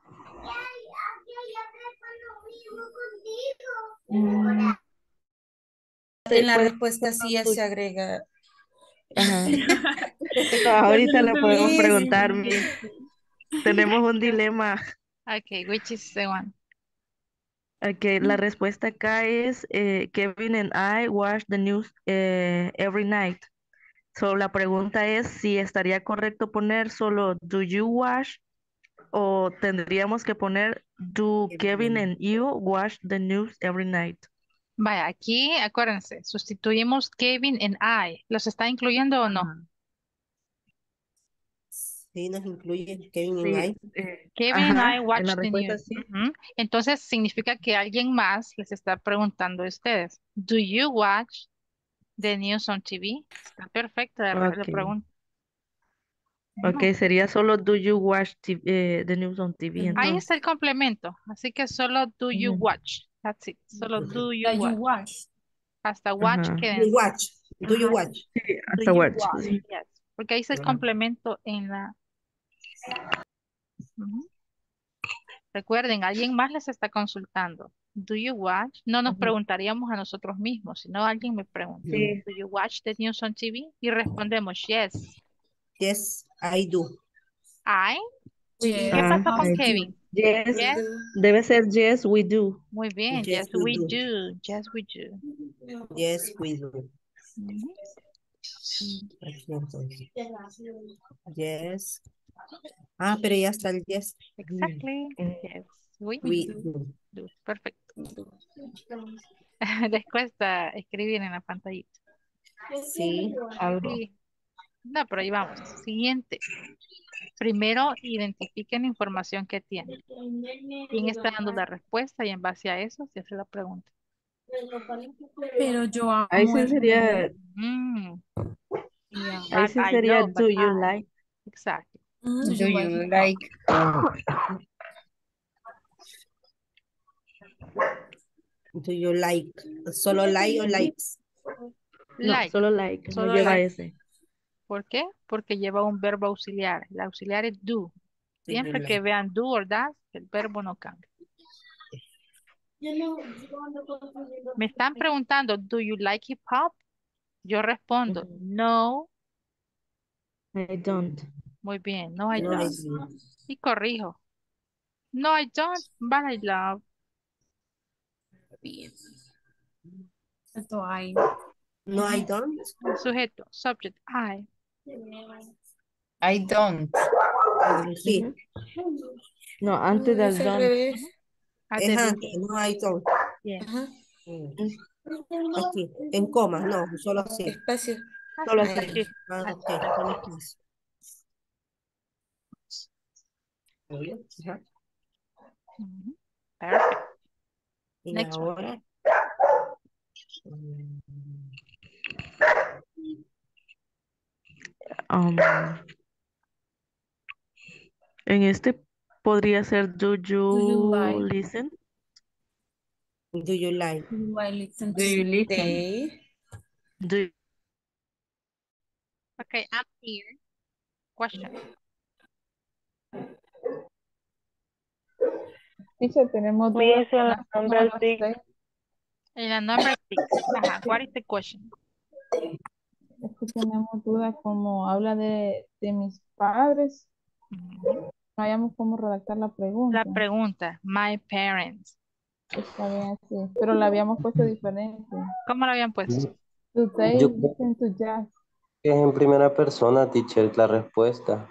S2: mm,
S3: En la
S11: Puede
S3: respuesta sí ya se agrega.
S11: Ajá. No, ahorita le podemos
S3: Liz.
S11: preguntar, Miss. Tenemos un dilema.
S1: Okay, which is the one?
S11: Okay, la respuesta acá es eh, Kevin and I watch the news eh, every night. So, la pregunta es si estaría correcto poner solo do you watch o tendríamos que poner do Kevin and you watch the news every night.
S1: Vaya, aquí acuérdense, sustituimos Kevin en I. ¿Los está incluyendo o no?
S6: Ajá.
S12: Sí, nos incluye Kevin
S11: Sí,
S12: en I.
S11: eh,
S1: Kevin and I
S11: ajá, en
S1: watch
S11: la
S1: the
S11: respuesta
S1: news.
S11: sí.
S1: Ujú. Entonces significa que alguien más les está preguntando a ustedes. Do you watch the news on T V? Está perfecta la, re- la
S11: Okay.
S1: pregunta.
S11: Ok,
S1: Ujú.
S11: sería solo do you watch T V, eh, the news on T V
S1: Ahí
S11: entonces.
S1: está el complemento. Así que solo do you
S11: Ujú.
S1: watch. That's it. Solo do you
S9: That you
S1: watch.
S9: watch.
S1: Hasta watch
S11: Ajá.
S12: You
S1: quédense.
S12: watch. Do you
S1: Ajá.
S12: watch?
S11: Sí,
S1: Do
S11: hasta
S1: you
S11: watch.
S1: watch.
S11: Sí.
S1: Yes. Porque ahí está el
S12: Ah.
S1: complemento en la... Ujú. Recuerden, alguien más les está consultando. Do you watch? No nos
S11: Ujú.
S1: preguntaríamos a nosotros mismos, sino alguien me preguntó.
S11: Sí.
S1: Do you watch the news on T V? Y respondemos, yes.
S12: Yes, I do.
S1: I. ¿Y
S9: Yes,
S1: qué
S11: Ah,
S1: pasó con
S11: I do.
S1: Kevin?
S11: Yes,
S1: Yes.
S11: debe ser yes, we do.
S1: Muy bien.
S12: Yes,
S1: Yes,
S12: we
S1: we
S12: do.
S1: do. Yes, we do.
S12: Yes, we do.
S1: Ujú.
S12: Aquí entonces. Yes. Ah, pero ya está el yes.
S1: Exactly.
S11: Mm.
S1: Yes, we
S12: We
S1: do.
S12: do.
S1: do. Perfecto. Les cuesta escribir en la pantallita.
S12: Sí, algo.
S1: Sí. No, pero ahí vamos. Siguiente. Primero, identifiquen la información que tienen. ¿Quién está dando la respuesta? Y en base a eso se hace la pregunta.
S9: pero yo
S11: Ahí
S9: amo
S11: sí
S9: R B D.
S11: sería,
S1: Mm,
S9: Yeah.
S11: ahí
S1: but
S11: sí
S1: I
S11: sería
S1: love, but
S11: do you
S1: I.
S11: like.
S1: Exactly.
S3: Ah,
S10: Do you like?
S12: Do you like? ¿Solo like o likes?
S11: No,
S1: Like,
S11: solo like, no
S1: solo
S11: lleva
S1: like.
S11: ese.
S1: ¿Por qué? Porque lleva un verbo auxiliar. El auxiliar es do.
S12: Do you
S1: Siempre que
S12: like?
S1: vean do or does, el verbo no cambia. Me están preguntando, do you like hip hop? Yo respondo,
S11: Ujú.
S1: no.
S11: I don't.
S1: Muy bien, no, I
S12: No, I
S1: don't.
S12: do.
S1: Y corrijo, no, I don't, but I love.
S9: Bien. Esto hay.
S12: No, I
S1: Ujú.
S12: don't.
S1: El sujeto, subject, I.
S10: I don't.
S12: Sí.
S11: Ujú. No,
S3: no,
S11: antes del
S3: es al
S11: don't.
S3: revés.
S1: Ujú. At
S12: Es
S1: the
S12: antes.
S1: beginning.
S12: No, I don't.
S1: Yes.
S3: Ajá.
S12: Mm. Aquí. En coma, no, solo así.
S3: Espacio.
S11: Solo
S1: Así,
S11: así.
S1: aquí.
S12: Ah,
S1: Así.
S12: ok. Solo espacio. Muy bien. Ajá.
S1: Ujú. Perfect.
S12: Y
S1: Next one.
S12: ahora. mm,
S11: Um, en este podría ser do you
S9: Do you like?
S11: listen?
S12: Do you like?
S9: Do I listen
S10: Do
S9: to?
S10: you listen?
S3: They.
S11: Do you-
S1: Okay, I'm here. Question.
S2: Teacher, tenemos
S11: Me
S2: dudas
S11: dice
S2: con
S11: la
S2: la
S11: number
S2: número
S11: six.
S2: seis.
S1: In the number six. Ajá. What is the question?
S2: Es que tenemos dudas como habla de, de mis padres.
S1: Ujú.
S2: No hayamos cómo redactar la
S1: La
S2: pregunta.
S1: pregunta, my parents.
S2: Está bien así. Pero la habíamos puesto diferente.
S1: ¿Cómo lo habían puesto?
S2: Do they
S5: Yo creo
S2: listen to jazz?
S5: que es en primera persona, teacher, la respuesta.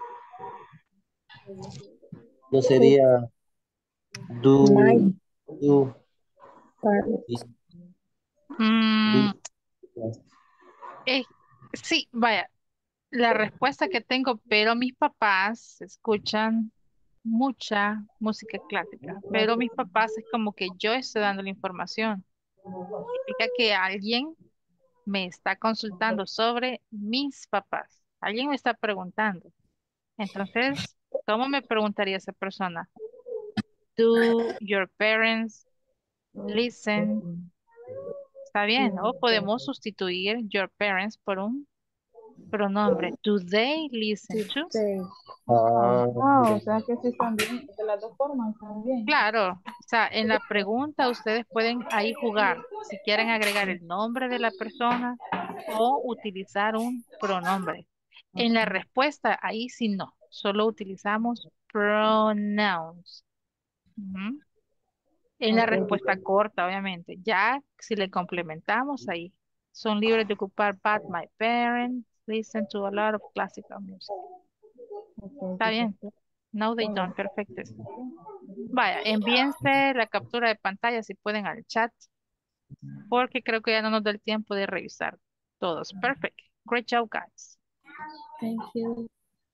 S5: No
S2: Sí.
S5: sería
S4: My
S5: do, do,
S4: parents.
S1: Mm,
S5: do.
S1: eh, sí, vaya, la respuesta que tengo, pero mis papás escuchan mucha música clásica, pero mis papás es como que yo estoy dando la información. Significa que alguien me está consultando sobre mis papás. Alguien me está preguntando. Entonces, ¿cómo me preguntaría esa persona? Do your parents listen? Está bien, o podemos sustituir your parents por un pronombre. Do they listen
S4: Do
S1: to?
S4: they?
S2: Ah,
S5: Ah,
S2: ah, o sea que sí están bien. De las dos formas están bien.
S1: Claro, o sea, en la pregunta ustedes pueden ahí jugar si quieren agregar el nombre de la persona o utilizar un pronombre. En la respuesta, ahí sí no, solo utilizamos pronouns. Ujú. En la respuesta corta, obviamente. Ya si le complementamos ahí, son libres de ocupar but my parents listen to a lot of classical music.
S2: Ok,
S1: Está
S2: teacher.
S1: bien. No, they
S2: Está bien.
S1: don't. Perfecto. Vaya, envíense la captura de pantalla si pueden al chat, porque creo que ya no nos da el tiempo de revisar todos. Perfect. Great job, guys.
S4: Thank you.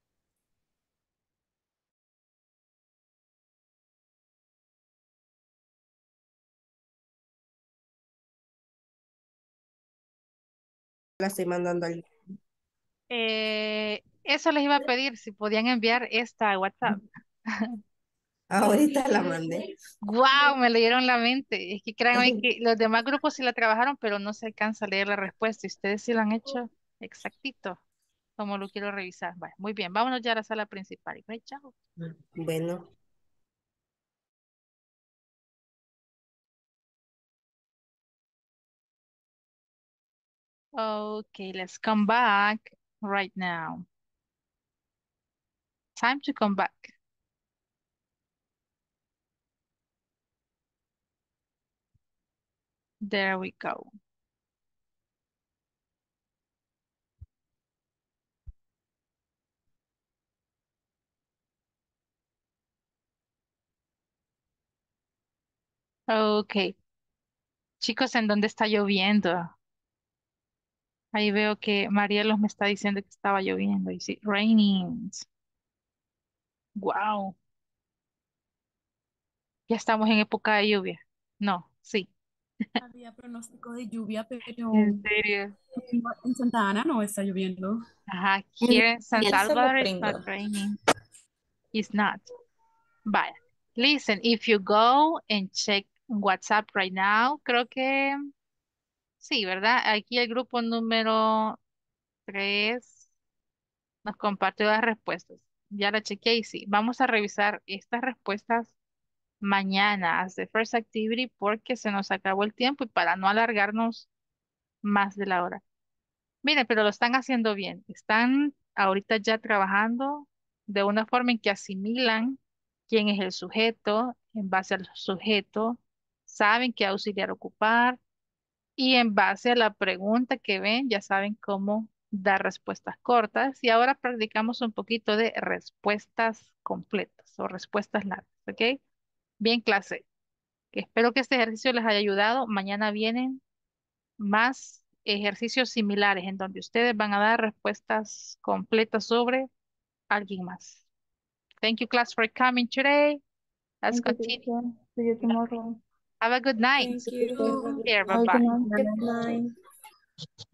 S12: La estoy mandando al...
S1: Eh, eso les iba a pedir si podían enviar esta a WhatsApp.
S12: Ahorita la mandé.
S1: Wow, me leyeron la mente. Es que créanme que los demás grupos sí la trabajaron, pero no se alcanza a leer la respuesta. Y ustedes sí lo han hecho exactito, como lo quiero revisar. Vale, muy bien, vámonos ya a la sala principal. Great job.
S12: Bueno.
S1: Okay, let's come back right now. Time to come back. There we go. Okay. Chicos, ¿en dónde está lloviendo? Ahí veo que Marielos me está diciendo que estaba lloviendo. Y sí, raining. Wow. Ya estamos en época de lluvia. No, sí.
S9: Había pronóstico de lluvia, pero
S1: En serio.
S9: en Santa Ana no está lloviendo.
S1: Ajá, here in San
S3: Él se lo
S1: Salvador it's not
S3: prendo.
S1: raining. It's not. Vaya. Listen, if you go and check WhatsApp right now, creo que sí, ¿verdad? Aquí el grupo número tres nos compartió las respuestas. Ya la chequeé y sí. Vamos a revisar estas respuestas mañana as the first activity porque se nos acabó el tiempo y para no alargarnos más de la hora. Miren, pero lo están haciendo bien. Están ahorita ya trabajando de una forma en que asimilan quién es el sujeto, en base al sujeto, saben qué auxiliar ocupar y en base a la pregunta que ven ya saben cómo dar respuestas cortas y ahora practicamos un poquito de respuestas completas o respuestas largas, ¿ok? Bien, clase. Espero que este ejercicio les haya ayudado. Mañana vienen más ejercicios similares en donde ustedes van a dar respuestas completas sobre alguien más. Thank you, class, for coming today. Let's
S2: Thank you,
S1: continue.
S2: teacher. See you tomorrow.
S1: Have a good night.
S3: Thank you.
S1: Here, bye
S2: Have a
S1: bye.
S2: good night.
S3: Good night.